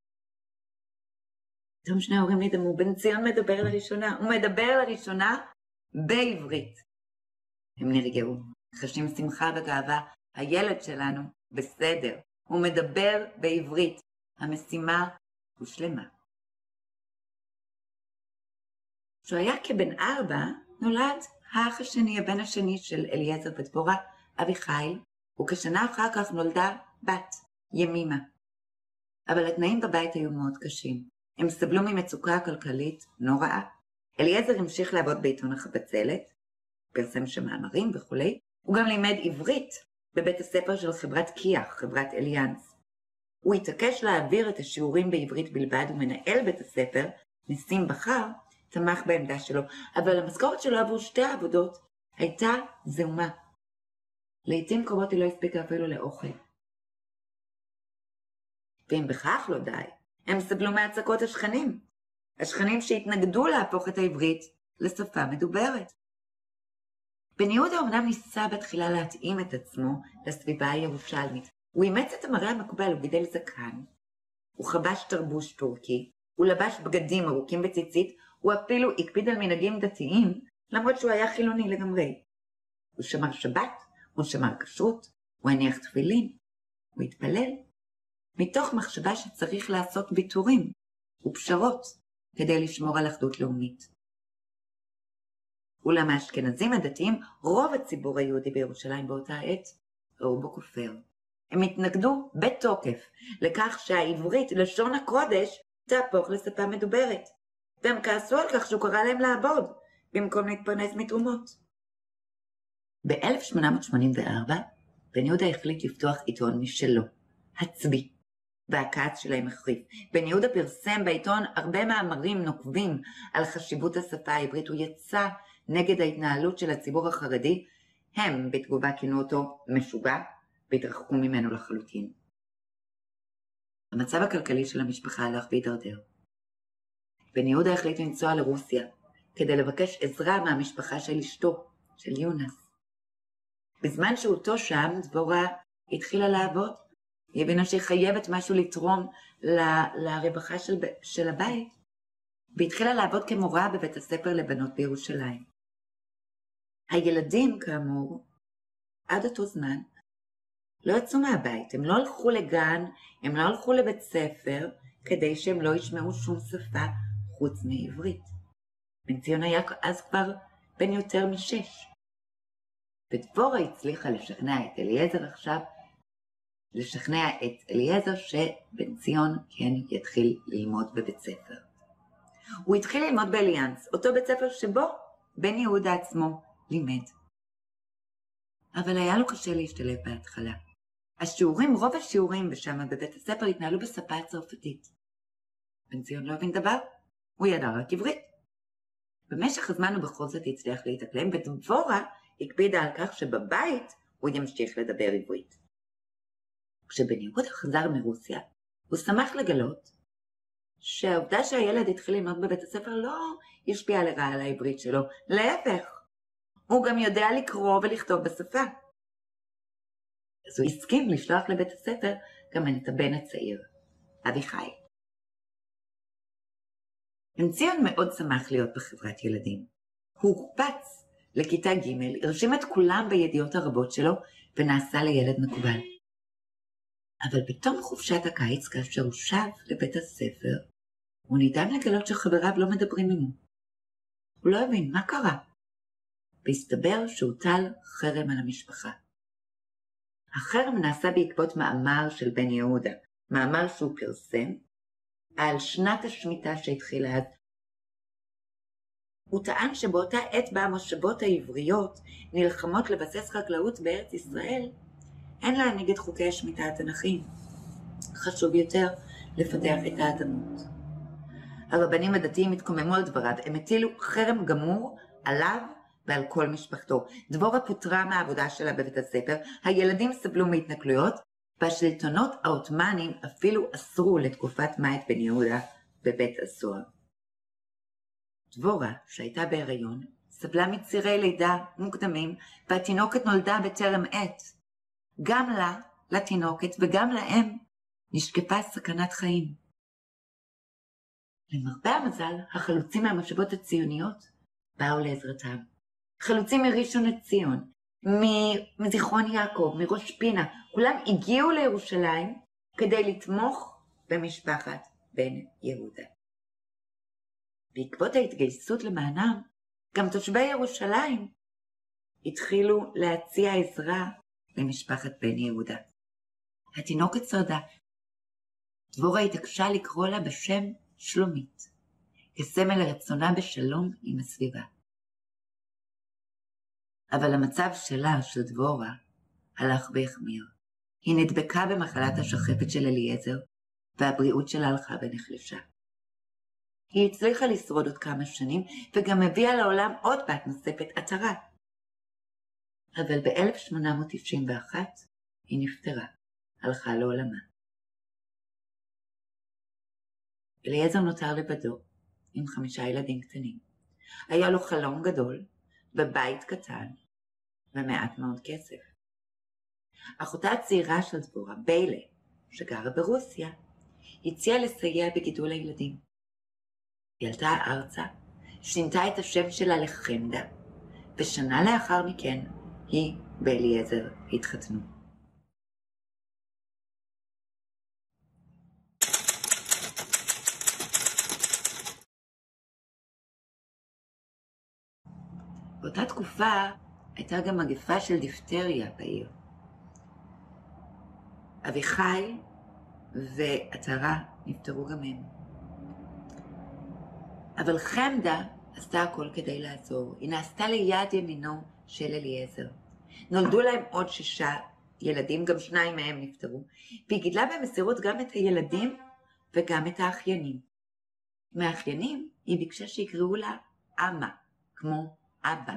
פתאום שני ההורים נדמו, בן ציון מדבר לראשונה, הוא מדבר לראשונה בעברית. הם נרגעו, חשים שמחה וגאווה, הילד שלנו בסדר, הוא מדבר בעברית, המשימה הושלמה. כשהוא היה כבן ארבע, נולד האח השני, הבן השני של אליעזר ודבורה, אביחיל, וכשנה אחר כך נולדה בת, ימימה. אבל התנאים בבית היו מאוד קשים. הם סבלו ממצוקה כלכלית נוראה. אליעזר המשיך לעבוד בעיתון החבצלת, פרסם שם מאמרים וכו'. הוא גם לימד עברית בבית הספר של חברת קיח, חברת אליאנס. הוא התעקש להעביר את השיעורים בעברית בלבד, ומנהל בית הספר, ניסים בחר, תמך בעמדה שלו, אבל המשכורת שלו עבור שתי העבודות הייתה זעומה. לעתים קרובות היא לא הספיקה אפילו לאוכל. ואם בכך לא די, הם סבלו מהצקות השכנים. השכנים שהתנגדו להפוך את העברית לשפה מדוברת. בן יהודה אומנם ניסה בתחילה להתאים את עצמו לסביבה הירושלמית. הוא אימץ את המראה המקובל, הוא גידל זקן. הוא חבש תרבוש טורקי. הוא לבש בגדים ארוכים בציצית. הוא אפילו הקפיד על מנהגים דתיים, למרות שהוא היה חילוני לגמרי. הוא שמר שבת, הוא שמר כשרות, הוא הניח תפילין, הוא התפלל. מתוך מחשבה שצריך לעשות ויתורים ופשרות כדי לשמור על אחדות לאומית. אולם האשכנזים הדתיים, רוב הציבור היהודי בירושלים באותה עת, ראו בו כופר. הם התנגדו בתוקף לכך שהעברית, לשון הקודש, תהפוך לשפה מדוברת. והם כעסו על כך שהוא קרא להם לעבוד, במקום להתפרנס מתרומות. ב-אלף שמונה מאות שמונים וארבע, בן יהודה החליט לפתוח עיתון משלו, הצבי, והכעס שלהם החריף. בן יהודה פרסם בעיתון הרבה מאמרים נוקבים על חשיבות השפה העברית. הוא יצא נגד ההתנהלות של הציבור החרדי, הם בתגובה כינו אותו משוגע, והתרחקו ממנו לחלוטין. המצב הכלכלי של המשפחה הלך והידרדר. בן יהודה החליט לנסוע לרוסיה, כדי לבקש עזרה מהמשפחה של אשתו, של יונס. בזמן שהותו שם, דבורה התחילה לעבוד. היא הבינה שהיא חייבת משהו לתרום ל- לרווחה של, של הבית, והתחילה לעבוד כמורה בבית הספר לבנות בירושלים. הילדים, כאמור, עד אותו זמן, לא יצאו מהבית, הם לא הלכו לגן, הם לא הלכו לבית ספר, כדי שהם לא ישמעו שום שפה חוץ מעברית. בן ציון היה אז כבר בן יותר משש. ודבורה הצליחה לשכנע את אליעזר עכשיו לשכנע את אליעזר שבן ציון כן יתחיל ללמוד בבית ספר. הוא התחיל ללמוד באליאנס, אותו בית ספר שבו בן יהודה עצמו לימד. אבל היה לו קשה להשתלב בהתחלה. השיעורים, רוב השיעורים ושם בבית הספר התנהלו בשפה הצרפתית. בן ציון לא הבין דבר, הוא ידע רק עברית. במשך הזמן הוא בכל זאת הצליח להתאקלם, ודבורה הקפידה על כך שבבית הוא ימשיך לדבר עברית. כשבן יהודה חזר מרוסיה, הוא שמח לגלות שהעובדה שהילד התחיל ללמוד בבית הספר לא השפיעה לרעה על העברית שלו, להפך, הוא גם יודע לקרוא ולכתוב בשפה. אז הוא הסכים לשלוח לבית הספר גם את הבן הצעיר, אביחי. בן ציון מאוד שמח להיות בחברת ילדים. הוא הוקפץ לכיתה ג', הרשים את כולם בידיעות הרבות שלו ונעשה לילד מקובל. אבל בתום חופשת הקיץ, כאשר הוא שב לבית הספר, הוא נדהם לגלות שחבריו לא מדברים עמו. הוא לא הבין מה קרה, והסתבר שהוטל חרם על המשפחה. החרם נעשה בעקבות מאמר של בן יהודה, מאמר שהוא פרסם על שנת השמיטה שהתחילה אז. הוא טען שבאותה עת בה המושבות העבריות נלחמות לבסס חקלאות בארץ ישראל, אין לה נגד חוקי השמיטה התנ"כיים. חשוב יותר לפתח את האדמות. הרבנים הדתיים התקוממו על דבריו, הם הטילו חרם גמור עליו ועל כל משפחתו. דבורה פוטרה מהעבודה שלה בבית הספר, הילדים סבלו מהתנכלויות, והשלטונות העות'מאנים אפילו אסרו לתקופת מה את בן יהודה בבית הסוהר. דבורה, שהייתה בהיריון, סבלה מצירי לידה מוקדמים, והתינוקת נולדה בטרם עת. גם לה, לתינוקת וגם להם, נשקפה סכנת חיים. למרבה המזל, החלוצים מהמושבות הציוניות באו לעזרתם. חלוצים מראשון לציון, מזיכרון יעקב, מראש פינה, כולם הגיעו לירושלים כדי לתמוך במשפחת בן יהודה. בעקבות ההתגייסות למענם, גם תושבי ירושלים התחילו להציע עזרה למשפחת בן יהודה. התינוקת שרדה. דבורה התעקשה לקרוא לה בשם שלומית, כסמל לרצונה בשלום עם הסביבה. אבל המצב שלה, של דבורה, הלך והחמיר. היא נדבקה במחלת השחפת של אליעזר, והבריאות שלה הלכה ונחלשה. היא הצליחה לשרוד עוד כמה שנים, וגם הביאה לעולם עוד בת נוספת, עטרה. אבל ב-אלף שמונה מאות תשעים ואחת היא נפטרה, הלכה לעולמה. אליעזר נותר לבדו, עם חמישה ילדים קטנים. היה לו חלום גדול, בבית קטן, ומעט מאוד כסף. אחותה הצעירה של דבורה, ביילה, שגרה ברוסיה, הציעה לסייע בגידול הילדים. היא עלתה ארצה, שינתה את השם שלה לחמדה, ושנה לאחר מכן היא ואליעזר התחתנו. באותה תקופה הייתה גם מגפה של דיפתריה בעיר. אביחי ועטרה נפטרו גם הם. אבל חמדה עשתה הכל כדי לעזור. היא נעשתה ליד ימינו של אליעזר. נולדו להם עוד שישה ילדים, גם שניים מהם נפטרו, והיא גידלה במסירות גם את הילדים וגם את האחיינים. מהאחיינים היא ביקשה שיקראו לה אמה, כמו אבא.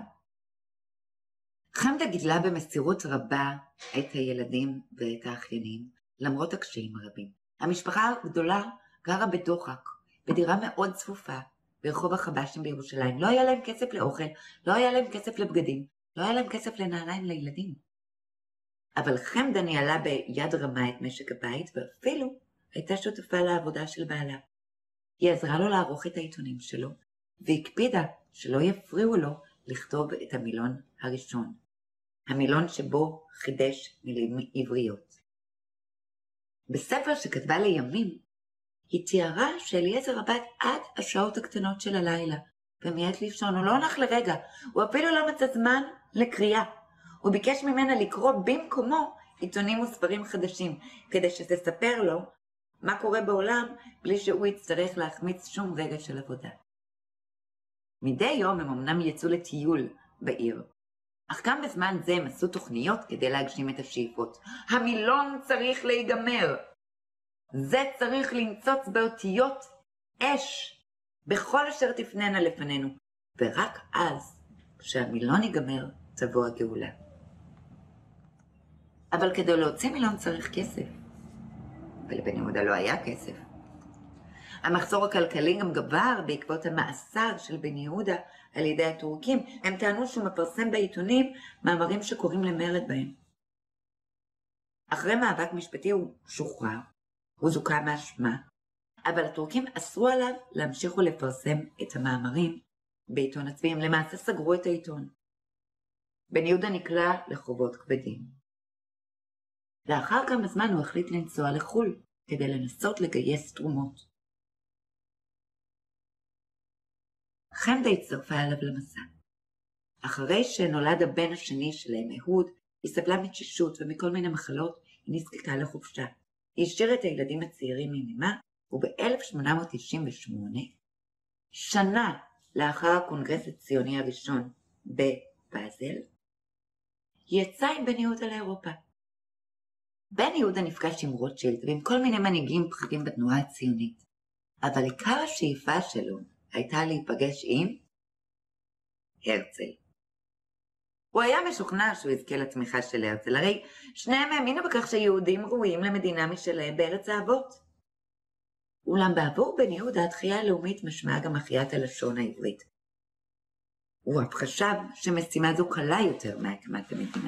חמדה גידלה במסירות רבה את הילדים ואת האחיינים, למרות הקשיים הרבים. המשפחה הגדולה גרה בדוחק, בדירה מאוד צפופה, ברחוב החבשים בירושלים. לא היה להם כסף לאוכל, לא היה להם כסף לבגדים, לא היה להם כסף לנעליים לילדים. אבל חמדה ניהלה ביד רמה את משק הבית, ואפילו הייתה שותפה לעבודה של בעלה. היא עזרה לו לערוך את העיתונים שלו, והקפידה שלא יפריעו לו לכתוב את המילון הראשון, המילון שבו חידש מילים עבריות. בספר שכתבה לימים, היא תיארה שאליעזר עבד עד השעות הקטנות של הלילה, ומיית לישון, הוא לא נח לרגע, הוא אפילו לא מצא זמן לקריאה. הוא ביקש ממנה לקרוא במקומו עיתונים וספרים חדשים, כדי שתספר לו מה קורה בעולם בלי שהוא יצטרך להחמיץ שום רגע של עבודה. מדי יום הם אמנם יצאו לטיול בעיר, אך גם בזמן זה הם עשו תוכניות כדי להגשים את השאיפות. המילון צריך להיגמר. זה צריך לנצוץ באותיות אש בכל אשר תפננה לפנינו, ורק אז, כשהמילון ייגמר, תבוא הגאולה. אבל כדי להוציא מילון צריך כסף, ולבן יהודה לא היה כסף. המחסור הכלכלי גם גבר בעקבות המאסר של בן יהודה על ידי הטורקים. הם טענו שהוא מפרסם בעיתונים מאמרים שקוראים למרד בהם. אחרי מאבק משפטי הוא שוחרר, הוא זוכה מאשמה, אבל הטורקים אסרו עליו להמשיך ולפרסם את המאמרים בעיתון הצבאי. למעשה סגרו את העיתון. בן יהודה נקלע לחובות כבדים. לאחר כמה זמן הוא החליט לנסוע לחו"ל כדי לנסות לגייס תרומות. חמדה הצטרפה אליו למסע. אחרי שנולד הבן השני שלהם, אהוד, היא סבלה מתשישות ומכל מיני מחלות, היא נזקקה לחופשה. היא השאירה את הילדים הצעירים עם אמה, וב-אלף שמונה מאות תשעים ושמונה, שנה לאחר הקונגרס הציוני הראשון בבאזל, היא יצאה עם בן יהודה לאירופה. בן יהודה נפגש עם רוטשילד ועם כל מיני מנהיגים בכירים בתנועה הציונית, אבל עיקר השאיפה שלו הייתה להיפגש עם הרצל. הוא היה משוכנע שהוא יזכה לתמיכה של הרצל, הרי שניהם האמינו בכך שיהודים ראויים למדינה משלהם בארץ האבות. אולם בעבור בן יהודה התחייה הלאומית משמעה גם החייאת הלשון העברית. הוא אף חשב שמשימה זו קלה יותר מהקמת המדינה.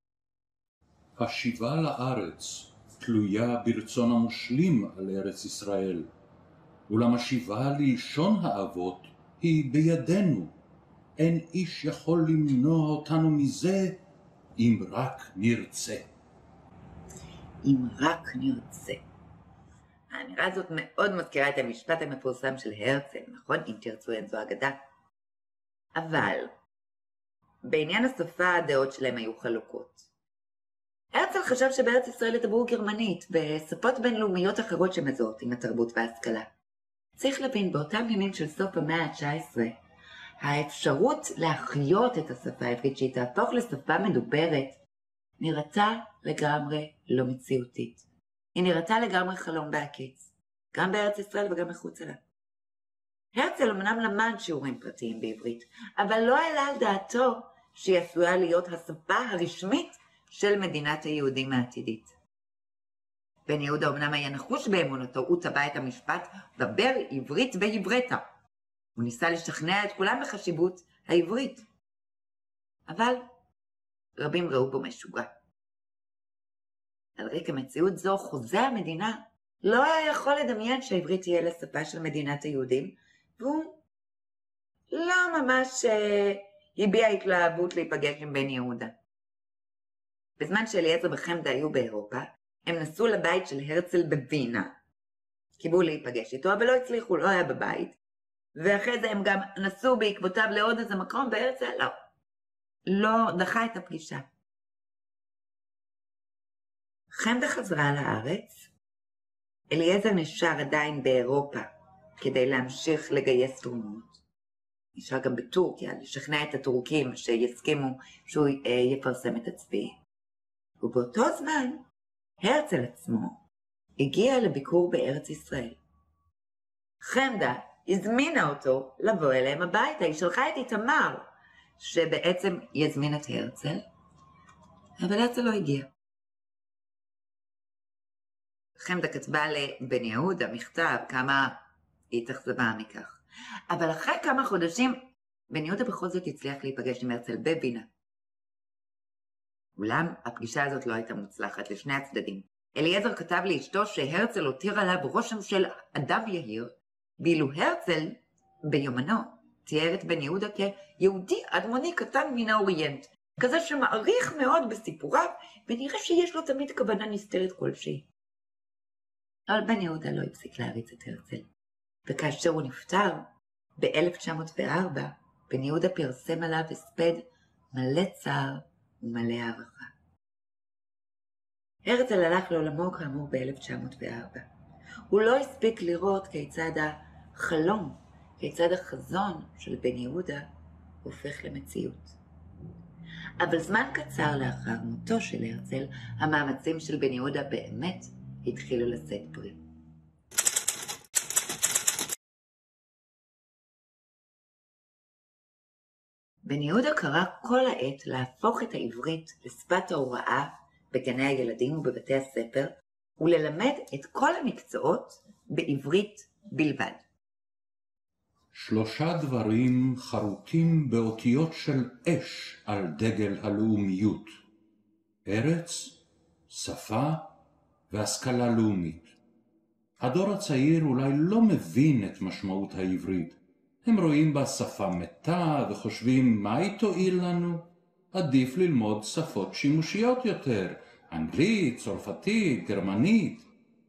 השיבה לארץ תלויה ברצון המושלים על ארץ ישראל, אולם השיבה ללשון האבות היא בידינו. אין איש יכול למנוע אותנו מזה אם רק נרצה. אם רק נרצה. האמירה הזאת מאוד מזכירה את המשפט המפורסם של הרצל, נכון? אם תרצו אין זו אגדה. אבל בעניין השפה הדעות שלהם היו חלוקות. הרצל חשב שבארץ ישראל ידברו גרמנית ושפות בינלאומיות אחרות שמזוהות עם התרבות וההשכלה. צריך להבין, באותם ימים של סוף המאה ה-תשע עשרה, האפשרות להחיות את השפה העברית שהיא תהפוך לשפה מדוברת נראתה לגמרי לא מציאותית. היא נראתה לגמרי חלום בהקיץ, גם בארץ ישראל וגם מחוץ לה. הרצל אמנם למד שיעורים פרטיים בעברית, אבל לא העלה על דעתו שהיא עשויה להיות השפה הרשמית של מדינת היהודים העתידית. בן יהודה אמנם היה נחוש באמונתו, הוא טבע את המשפט דבר עברית והבראת. הוא ניסה לשכנע את כולם בחשיבות העברית. אבל רבים ראו בו משוגע. על רקע מציאות זו, חוזה המדינה לא היה יכול לדמיין שהעברית תהיה לשפה של מדינת היהודים, והוא לא ממש הביע התלהבות להיפגש עם בן יהודה. בזמן שאליעזר וחמדה היו באירופה, הם נסעו לבית של הרצל בווינה. קיבלו להיפגש איתו, אבל לא הצליחו, לא היה בבית. ואחרי זה הם גם נסעו בעקבותיו לעוד איזה מקום, והרצל לא. לא דחה את הפגישה. חמדה חזרה לארץ, אליעזר נשאר עדיין באירופה כדי להמשיך לגייס תרומות. נשאר גם בטורקיה לשכנע את הטורקים שיסכימו שהוא יפרסם את הצבי. ובאותו זמן הרצל עצמו הגיע לביקור בארץ ישראל. חמדה הזמינה אותו לבוא אליהם הביתה, היא שלחה את איתמר שבעצם יזמין את הרצל, אבל הרצל לא הגיע. חמדה כתבה לבן יהודה מכתב כמה היא התאכזבה מכך. אבל אחרי כמה חודשים בן יהודה בכל זאת הצליח להיפגש עם הרצל בווינה. אולם הפגישה הזאת לא הייתה מוצלחת לשני הצדדים. אליעזר כתב לאשתו שהרצל הותיר עליו רושם של אדם יהיר, ואילו הרצל ביומנו תיאר את בן יהודה כיהודי אדמוני קטן מן האוריינט, כזה שמעריך מאוד בסיפוריו, ונראה שיש לו תמיד כוונה נסתרת כלשהי. אבל בן יהודה לא הפסיק להריץ את הרצל, וכאשר הוא נפטר ב-אלף תשע מאות וארבע, בן יהודה פרסם עליו הספד מלא צער ומלא הערכה. הרצל הלך לעולמו כאמור ב-אלף תשע מאות וארבע. הוא לא הספיק לראות כיצד החלום, כיצד החזון של בן יהודה הופך למציאות. אבל זמן קצר לאחר מותו של הרצל, המאמצים של בן יהודה באמת התחילו לשאת פרי. בן יהודה קרא כל העת להפוך את העברית לשפת ההוראה בגני הילדים ובבתי הספר, וללמד את כל המקצועות בעברית בלבד. שלושה דברים חרוטים באותיות של אש על דגל הלאומיות: ארץ, שפה והשכלה לאומית. הדור הצעיר אולי לא מבין את משמעות העברית. הם רואים בה שפה מתה וחושבים, מה היא תועיל לנו? עדיף ללמוד שפות שימושיות יותר, אנגלית, צרפתית, גרמנית.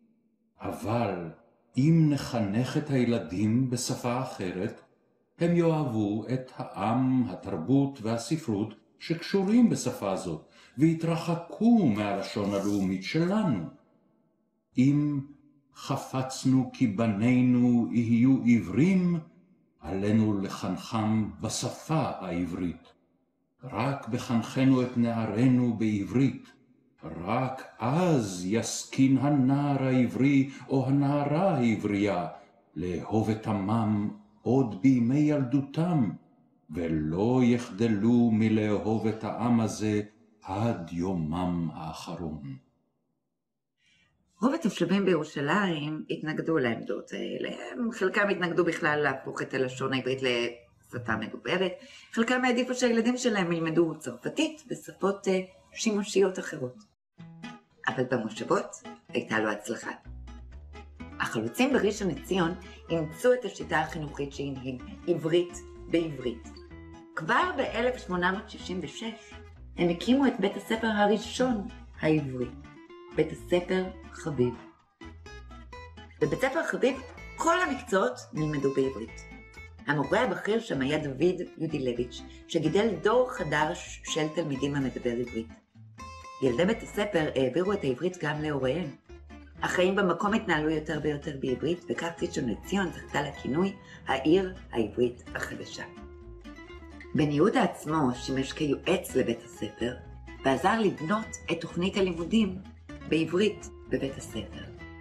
אבל אם נחנך את הילדים בשפה אחרת, הם יאהבו את העם, התרבות והספרות שקשורים בשפה זאת, והתרחקו מהלשון הלאומית שלנו. אם חפצנו כי בנינו יהיו עברים, עלינו לחנכם בשפה העברית. רק בחנכנו את נערינו בעברית, רק אז יסכין הנער העברי או הנערה העברייה לאהוב את עמם עוד בימי ילדותם, ולא יחדלו מלאהוב את העם הזה עד יומם האחרון. רוב התושבים בירושלים התנגדו לעמדות האלה. חלקם התנגדו בכלל להפוך את הלשון העברית לשפה מדוברת, חלקם העדיפו שהילדים שלהם ילמדו צרפתית ושפות שימושיות אחרות. אבל במושבות הייתה לו הצלחה. החלוצים בראשון לציון אימצו את השיטה החינוכית שהנהיג, עברית בעברית. כבר ב-אלף שמונה מאות שישים ושש הם הקימו את בית הספר הראשון העברי, בית הספר חביב. בבית ספר חביב כל המקצועות נלמדו בעברית. המורה הבכיר שם היה דוד יודילביץ', שגידל דור חדש של תלמידים המדבר עברית. ילדי בית הספר העבירו את העברית גם להוריהם. החיים במקום התנהלו יותר ויותר בעברית, וכך ראשון לציון זכתה לכינוי העיר העברית החדשה. בן יהודה עצמו שימש כיועץ לבית הספר, ועזר לבנות את תוכנית הלימודים בעברית בבית הספר.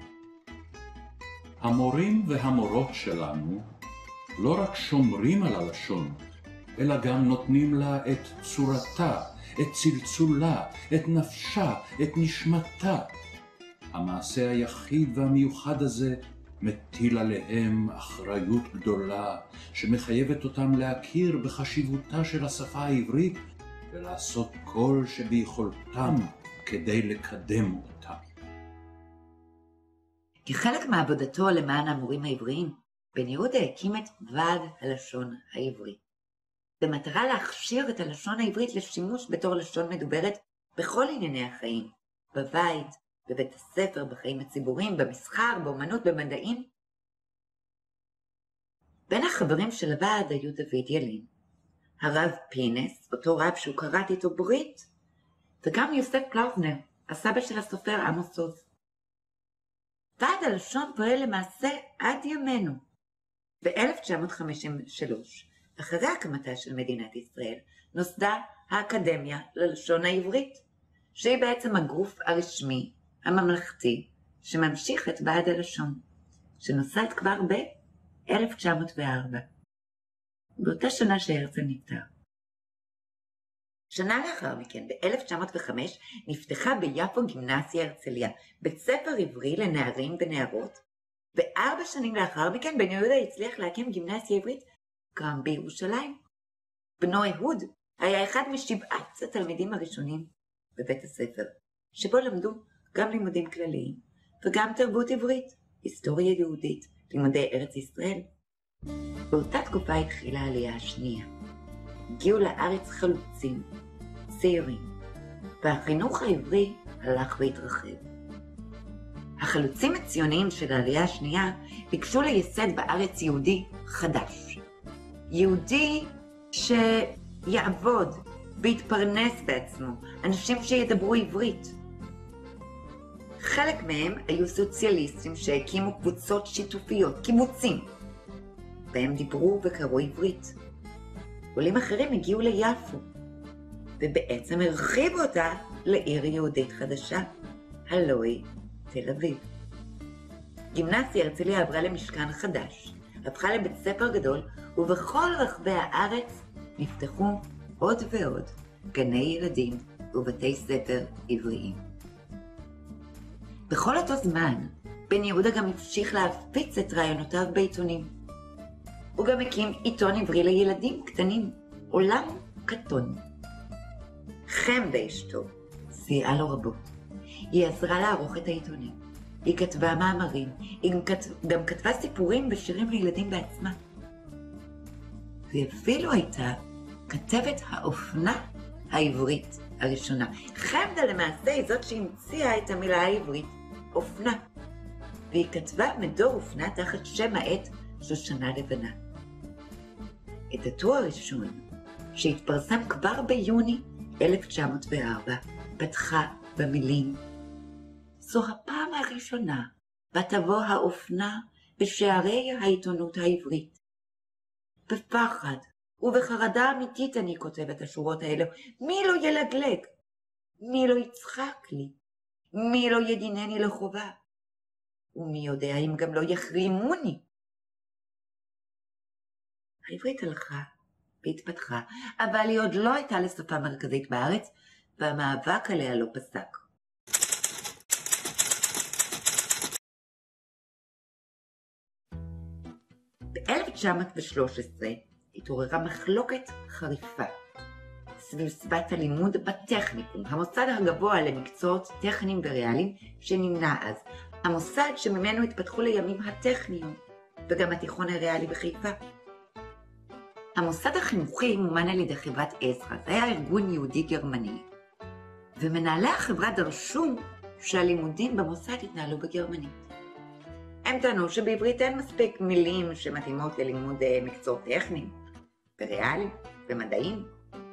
המורים והמורות שלנו לא רק שומרים על הלשון, אלא גם נותנים לה את צורתה, את צלצולה, את נפשה, את נשמתה. המעשה היחיד והמיוחד הזה מטיל עליהם אחריות גדולה, שמחייבת אותם להכיר בחשיבותה של השפה העברית, ולעשות כל שביכולתם כדי לקדם אותה. כחלק מעבודתו למען המורים העבריים, בן יהודה הקים את ועד הלשון העברי, במטרה להכשיר את הלשון העברית לשימוש בתור לשון מדוברת בכל ענייני החיים, בבית, בבית הספר, בחיים הציבוריים, במסחר, באמנות, במדעים. בין החברים של הוועד היו דוד ילין, הרב פינס, אותו רב שהוא קראת איתו ברית, וגם יוסף קלאוזנר, הסבא של הסופר עמוס עוז. ועד הלשון פועל למעשה עד ימינו. ב-אלף תשע מאות חמישים ושלוש, אחרי הקמתה של מדינת ישראל, נוסדה האקדמיה ללשון העברית, שהיא בעצם הגוף הרשמי, הממלכתי, שממשיך את ועד הלשון, שנוסד כבר ב-אלף תשע מאות וארבע, באותה שנה שהרצל נפטר. שנה לאחר מכן, ב-אלף תשע מאות וחמש, נפתחה ביפו גימנסיה הרצליה, בית ספר עברי לנערים ונערות, וארבע שנים לאחר מכן בן יהודה הצליח להקים גימנסיה עברית גם בירושלים. בנו אהוד היה אחד משבעת התלמידים הראשונים בבית הספר, שבו למדו גם לימודים כלליים וגם תרבות עברית, היסטוריה יהודית, לימודי ארץ ישראל. באותה תקופה התחילה העלייה השנייה. הגיעו לארץ חלוצים, צעירים, והחינוך העברי הלך והתרחב. החלוצים הציוניים של העלייה השנייה ביקשו לייסד בארץ יהודי חדש. יהודי שיעבוד ויתפרנס בעצמו, אנשים שידברו עברית. חלק מהם היו סוציאליסטים שהקימו קבוצות שיתופיות, קיבוצים, בהם דיברו וקראו עברית. עולים אחרים הגיעו ליפו, ובעצם הרחיבו אותה לעיר יהודית חדשה, הלוא היא תל אביב. גימנסיה הרצליה עברה למשכן חדש, הפכה לבית ספר גדול, ובכל רחבי הארץ נפתחו עוד ועוד גני ילדים ובתי ספר עבריים. בכל אותו זמן, בן יהודה גם המשיך להפיץ את רעיונותיו בעיתונים. הוא גם הקים עיתון עברי לילדים קטנים, עולם קטון. חמדה אשתו סייעה לו רבות. היא עזרה לערוך את העיתונים. היא כתבה מאמרים, היא גם, כתב, גם כתבה סיפורים ושירים לילדים בעצמה. ואפילו הייתה כתבת האופנה העברית הראשונה. חמדה למעשה היא זאת שהמציאה את המילה העברית, אופנה. והיא כתבה מדור אופנה תחת שם העט שושנה לבנה. את הטור הראשון, שהתפרסם כבר ביוני אלף תשע מאות וארבע, פתחה במילים: זו הפעם הראשונה ותבוא האופנה בשערי העיתונות העברית. בפחד ובחרדה אמיתית אני כותב את השורות האלה. מי לא ילגלג? מי לא יצחק לי? מי לא ידינני לחובה? ומי יודע אם גם לא יחרימוני? העברית הלכה והתפתחה, אבל היא עוד לא הייתה לשפה מרכזית בארץ, והמאבק עליה לא פסק. ב-אלף תשע מאות ושלוש עשרה התעוררה מחלוקת חריפה סביב שפת הלימוד בטכניקום, המוסד הגבוה למקצועות טכניים וריאליים שנמנה אז, המוסד שממנו התפתחו לימים הטכניון וגם התיכון הריאלי בחיפה. המוסד החינוכי מומן על ידי חברת עזרא, זה היה ארגון יהודי גרמני, ומנהלי החברה דרשו שהלימודים במוסד יתנהלו בגרמנית. הם טענו שבעברית אין מספיק מילים שמתאימות ללימוד מקצועות טכניים, וריאליים ומדעיים.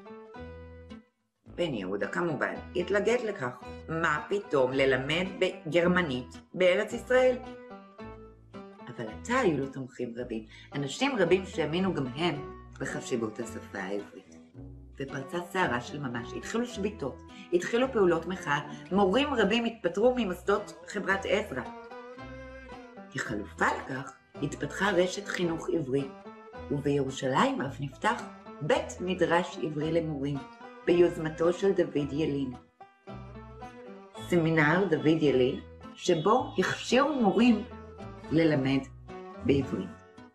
בן יהודה כמובן התלגד לכך, מה פתאום ללמד בגרמנית בארץ ישראל? אבל עתה היו לו תומכים רבים, אנשים רבים שהאמינו גם הם בחשיבות השפה העברית. ופרצה סערה של ממש, התחילו שביתות, התחילו פעולות מחאה, מורים רבים התפטרו ממוסדות חברת עזרא. כחלופה לכך התפתחה רשת חינוך עברי, ובירושלים אף נפתח בית מדרש עברי למורים, ביוזמתו של דוד ילין. סמינר דוד ילין, שבו הכשירו מורים ללמד בעברית.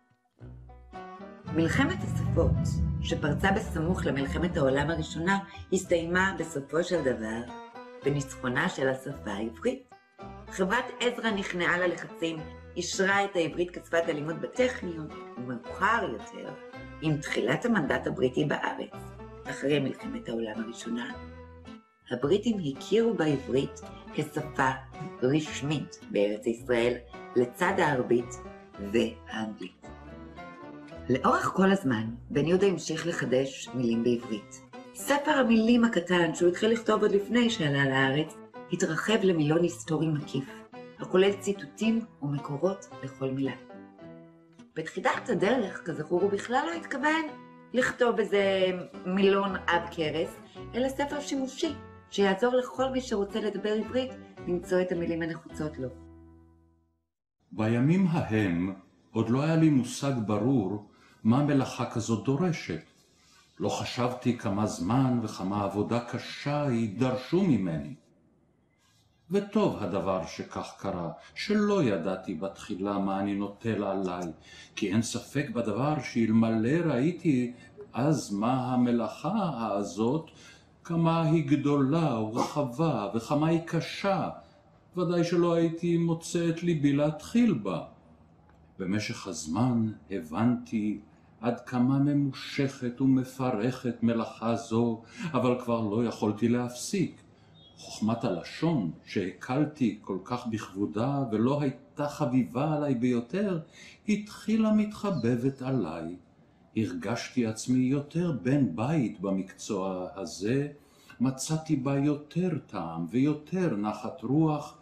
מלחמת השפות, שפרצה בסמוך למלחמת העולם הראשונה, הסתיימה בסופו של דבר בניצחונה של השפה העברית. חברת עזרא נכנעה ללחצים, אישרה את העברית כשפת הלימוד בטכניון, ומאוחר יותר, עם תחילת המנדט הבריטי בארץ, אחרי מלחמת העולם הראשונה, הבריטים הכירו בעברית כשפה רשמית בארץ ישראל, לצד הערבית והאנגלית. לאורך כל הזמן, בן יהודה המשיך לחדש מילים בעברית. ספר המילים הקטן שהוא התחיל לכתוב עוד לפני שעלה לארץ, התרחב למילון היסטורי מקיף, הכולל ציטוטים ומקורות לכל מילה. בתחילת הדרך, כזכור, הוא בכלל לא התכוון לכתוב איזה מילון עב כרס, אלא ספר שימושי, שיעזור לכל מי שרוצה לדבר עברית למצוא את המילים הנחוצות לו. בימים ההם עוד לא היה לי מושג ברור מה מלאכה כזאת דורשת. לא חשבתי כמה זמן וכמה עבודה קשה יידרשו ממני. וטוב הדבר שכך קרה, שלא ידעתי בתחילה מה אני נוטל עליי, כי אין ספק בדבר שאלמלא ראיתי אז מה המלאכה הזאת, כמה היא גדולה ורחבה וכמה היא קשה, ודאי שלא הייתי מוצא את ליבי להתחיל בה. במשך הזמן הבנתי עד כמה ממושכת ומפרכת מלאכה זו, אבל כבר לא יכולתי להפסיק. חוכמת הלשון שהקלתי כל כך בכבודה ולא הייתה חביבה עליי ביותר, התחילה מתחבבת עליי. הרגשתי עצמי יותר בן בית במקצוע הזה, מצאתי בה יותר טעם ויותר נחת רוח,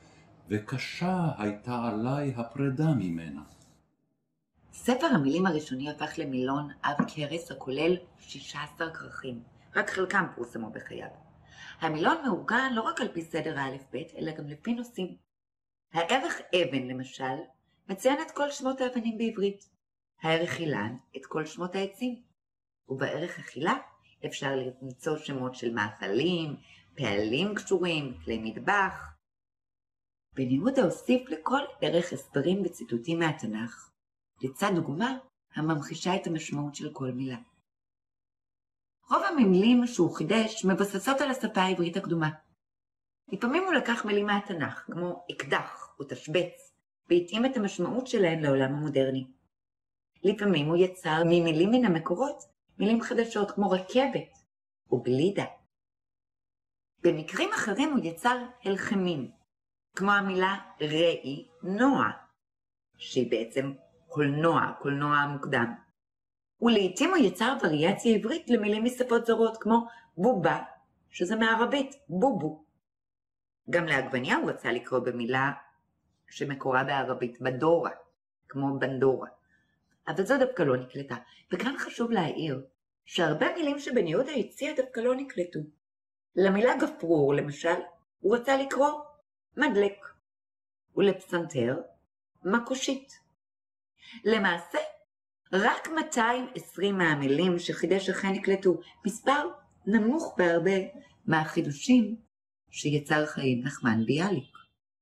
וקשה הייתה עליי הפרידה ממנה. ספר המילים הראשוני הפך למילון עב כרס הכולל שישה עשר כרכים, רק חלקם פורסמו בחייו. המילון מאורגן לא רק על פי סדר האלף-בית, אלא גם לפי נושאים. הערך אבן, למשל, מציין את כל שמות האבנים בעברית. הערך אילן, את כל שמות העצים. ובערך אכילה אפשר למצוא שמות של מאכלים, פעלים קשורים, כלי מטבח. בן יהודה הוסיף לכל ערך הסברים וציטוטים מהתנ"ך, לצד דוגמה הממחישה את המשמעות של כל מילה. רוב המילים שהוא חידש מבססות על השפה העברית הקדומה. לפעמים הוא לקח מילים מהתנ"ך, כמו אקדח או תשבץ, והתאים את המשמעות שלהן לעולם המודרני. לפעמים הוא יצר ממילים מן המקורות מילים חדשות כמו רכבת או גלידה. במקרים אחרים הוא יצר הלחמים, כמו המילה ראי נוע, שהיא בעצם קולנוע, קולנוע מוקדם. ולעיתים הוא יצר וריאציה עברית למילים משפות זרות כמו בובה, שזה מערבית, בובו. גם לעגבניה הוא רצה לקרוא במילה שמקורה בערבית בדורה, כמו בנדורה. אבל זו דווקא לא נקלטה. וכאן חשוב להעיר שהרבה מילים שבן יהודה הציע דווקא לא נקלטו. למילה גפרור, למשל, הוא רצה לקרוא מדלק, ולפסנתר מקושית. למעשה, רק מאתיים ועשרים מהמילים שחידש אכן נקלטו, מספר נמוך בהרבה מהחידושים שיצר חיים נחמן ביאליק.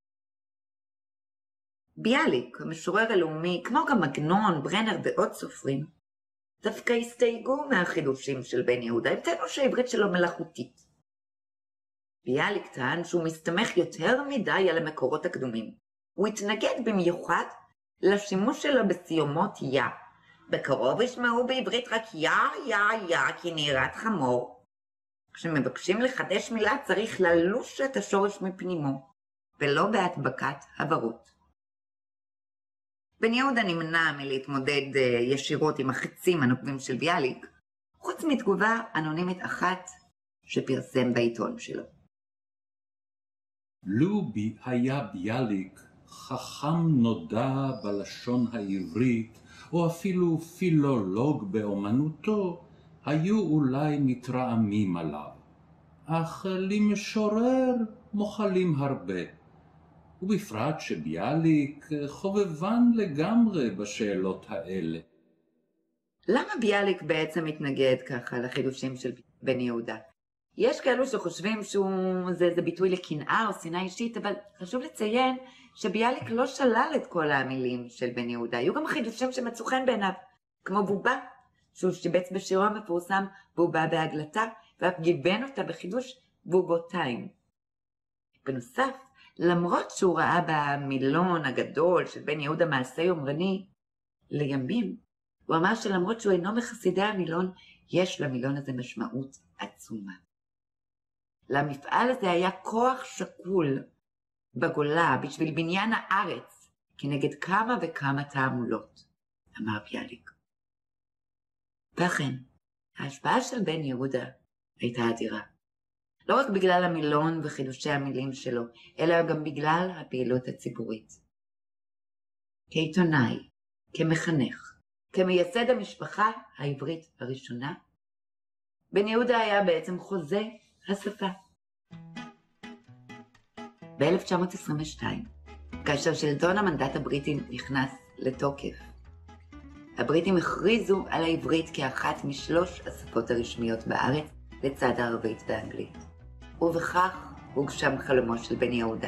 ביאליק, המשורר הלאומי, כמו גם מגנון, ברנר ועוד סופרים, דווקא הסתייגו מהחידושים של בן יהודה, הם טענו שהעברית שלו מלאכותית. ביאליק טען שהוא מסתמך יותר מדי על המקורות הקדומים. הוא התנגד במיוחד לשימוש שלו בסיומות יא. בקרוב ישמעו בעברית רק יא, יא, יא, כי נהירת חמור. כשמבקשים לחדש מילה צריך ללוש את השורש מפנימו, ולא בהדבקת הברות. בן יהודה נמנע מלהתמודד ישירות עם החצים הנוקבים של ביאליק, חוץ מתגובה אנונימית אחת שפרסם בעיתון שלו. לו בי היה ביאליק חכם נודע בלשון העברית, או אפילו פילולוג באומנותו, היו אולי מתרעמים עליו. אך למשורר מוחלים הרבה, ובפרט שביאליק חובבן לגמרי בשאלות האלה. למה ביאליק בעצם מתנגד ככה לחידושים של בן יהודה? יש כאלו שחושבים שזה ביטוי לקנאה או שנאה אישית, אבל חשוב לציין שביאליק לא שלל את כל המילים של בן יהודה. היו גם חידושים שמצאו חן בעיניו, כמו בובה, שהוא שיבץ בשירו המפורסם בובה בהגלתה, ואף גיוון אותה בחידוש בובותיים. בנוסף, למרות שהוא ראה במילון הגדול של בן יהודה מעשה יומרני, לימים, הוא אמר שלמרות שהוא אינו מחסידי המילון, יש למילון הזה משמעות עצומה. למפעל הזה היה כוח שקול בגולה בשביל בניין הארץ, כנגד כמה וכמה תעמולות, אמר ביאליק. ואכן, ההשפעה של בן יהודה הייתה אדירה. לא רק בגלל המילון וחידושי המילים שלו, אלא גם בגלל הפעילות הציבורית. כעיתונאי, כמחנך, כמייסד המשפחה העברית הראשונה, בן יהודה היה בעצם חוזה השפה. ב-אלף תשע מאות עשרים ושתיים, כאשר שלטון המנדט הבריטי נכנס לתוקף, הבריטים הכריזו על העברית כאחת משלוש השפות הרשמיות בארץ, לצד הערבית והאנגלית. ובכך הוגשם חלומו של בן יהודה.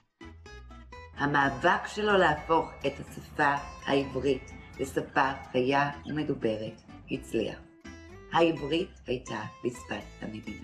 המאבק שלו להפוך את השפה העברית לשפה חיה ומדוברת הצליח. העברית הייתה בשפת המדינה.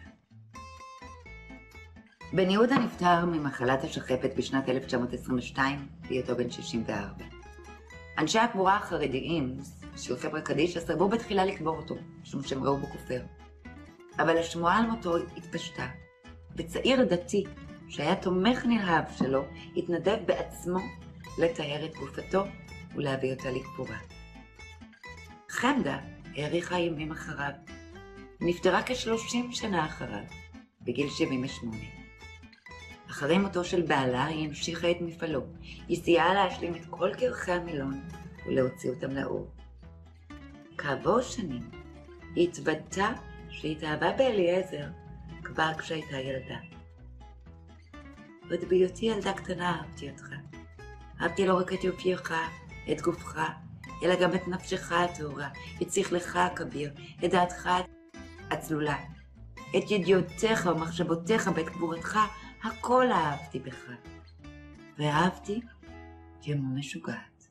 בן יהודה נפטר ממחלת השחפת בשנת אלף תשע מאות עשרים ושתיים, בהיותו בן שישים וארבע. אנשי הקבורה החרדיים של חברה קדישא סרבו בתחילה לקבור אותו, משום שהם ראו בו כופר. אבל השמועה על מותו התפשטה, וצעיר דתי שהיה תומך נלהב שלו התנדב בעצמו לטהר את גופתו ולהביא אותה לקבורה. חמדה האריכה ימים אחריו, נפטרה כשלושים שנה אחריו, בגיל שבעים ושמונה. אך אחרי מותו של בעלה היא המשיכה את מפעלו. היא סייעה להשלים את כל כרכי המילון ולהוציא אותם לאור. כעבור שנים היא התוודתה שהתאהבה באליעזר כבר כשהייתה ילדה. עוד בהיותי ילדה קטנה אהבתי אותך. אהבתי לא רק את יופייך, את גופך, אלא גם את נפשך הטהורה, את שכלך הכביר, את דעתך הצלולה, את ידיעותיך ומחשבותיך ואת גבורתך, הכל אהבתי בך. ואהבתי כמו משוגעת.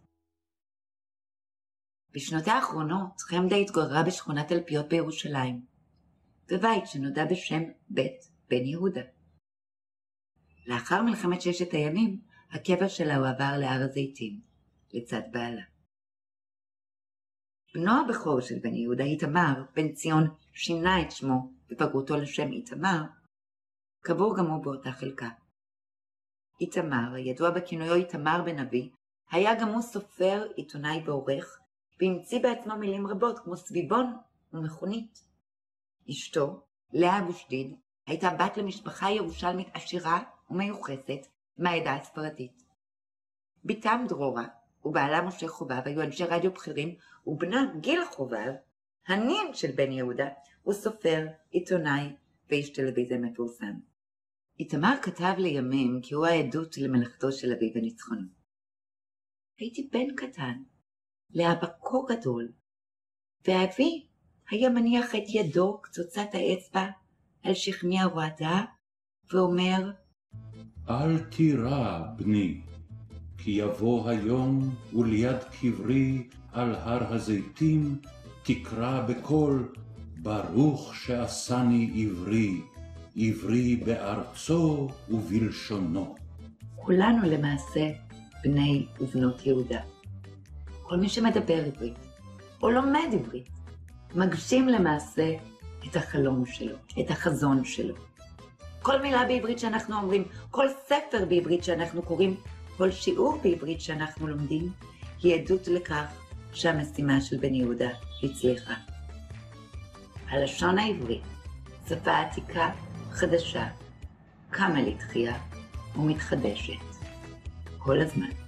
בשנותיה האחרונות חמדה התגוררה בשכונת תלפיות בירושלים, בבית שנודע בשם בית בן יהודה. לאחר מלחמת ששת הימים, הקבר שלה הועבר להר הזיתים, לצד בעלה. בנו הבכור של בן יהודה, איתמר, בן ציון, שינה את שמו בבגרותו לשם איתמר, קבור גם הוא באותה חלקה. איתמר, הידוע בכינויו איתמר בן אבי, היה גם הוא סופר, עיתונאי ועורך, והמציא בעצמו מילים רבות כמו סביבון ומכונית. אשתו, לאה בושדיד, הייתה בת למשפחה ירושלמית עשירה ומיוחסת מהעדה הספרדית. בתם דרורה ובעלה משה חובב היו אנשי רדיו בכירים, ובנה גיל חובב, הנין של בן יהודה, הוא סופר, עיתונאי ואיש טלוויזיה מפורסם. איתמר כתב לימים כי הוא העדות למלאכתו של אביו וניצחונו. הייתי בן קטן, לאבא כה גדול, ואבי היה מניח את ידו קצוצת האצבע על שכמי הרועדה, ואומר, אל תירא, בני, כי יבוא היום וליד קברי על הר הזיתים תקרא בקול, ברוך שעשני עברי, עברי בארצו ובלשונו. כולנו למעשה בני ובנות יהודה. כל מי שמדבר עברית או לומד עברית, מגשים למעשה את החלום שלו, את החזון שלו. כל מילה בעברית שאנחנו אומרים, כל ספר בעברית שאנחנו קוראים, כל שיעור בעברית שאנחנו לומדים, היא עדות לכך שהמשימה של בן יהודה הצליחה. הלשון העברית, שפה עתיקה, חדשה, קמה לתחייה ומתחדשת כל הזמן.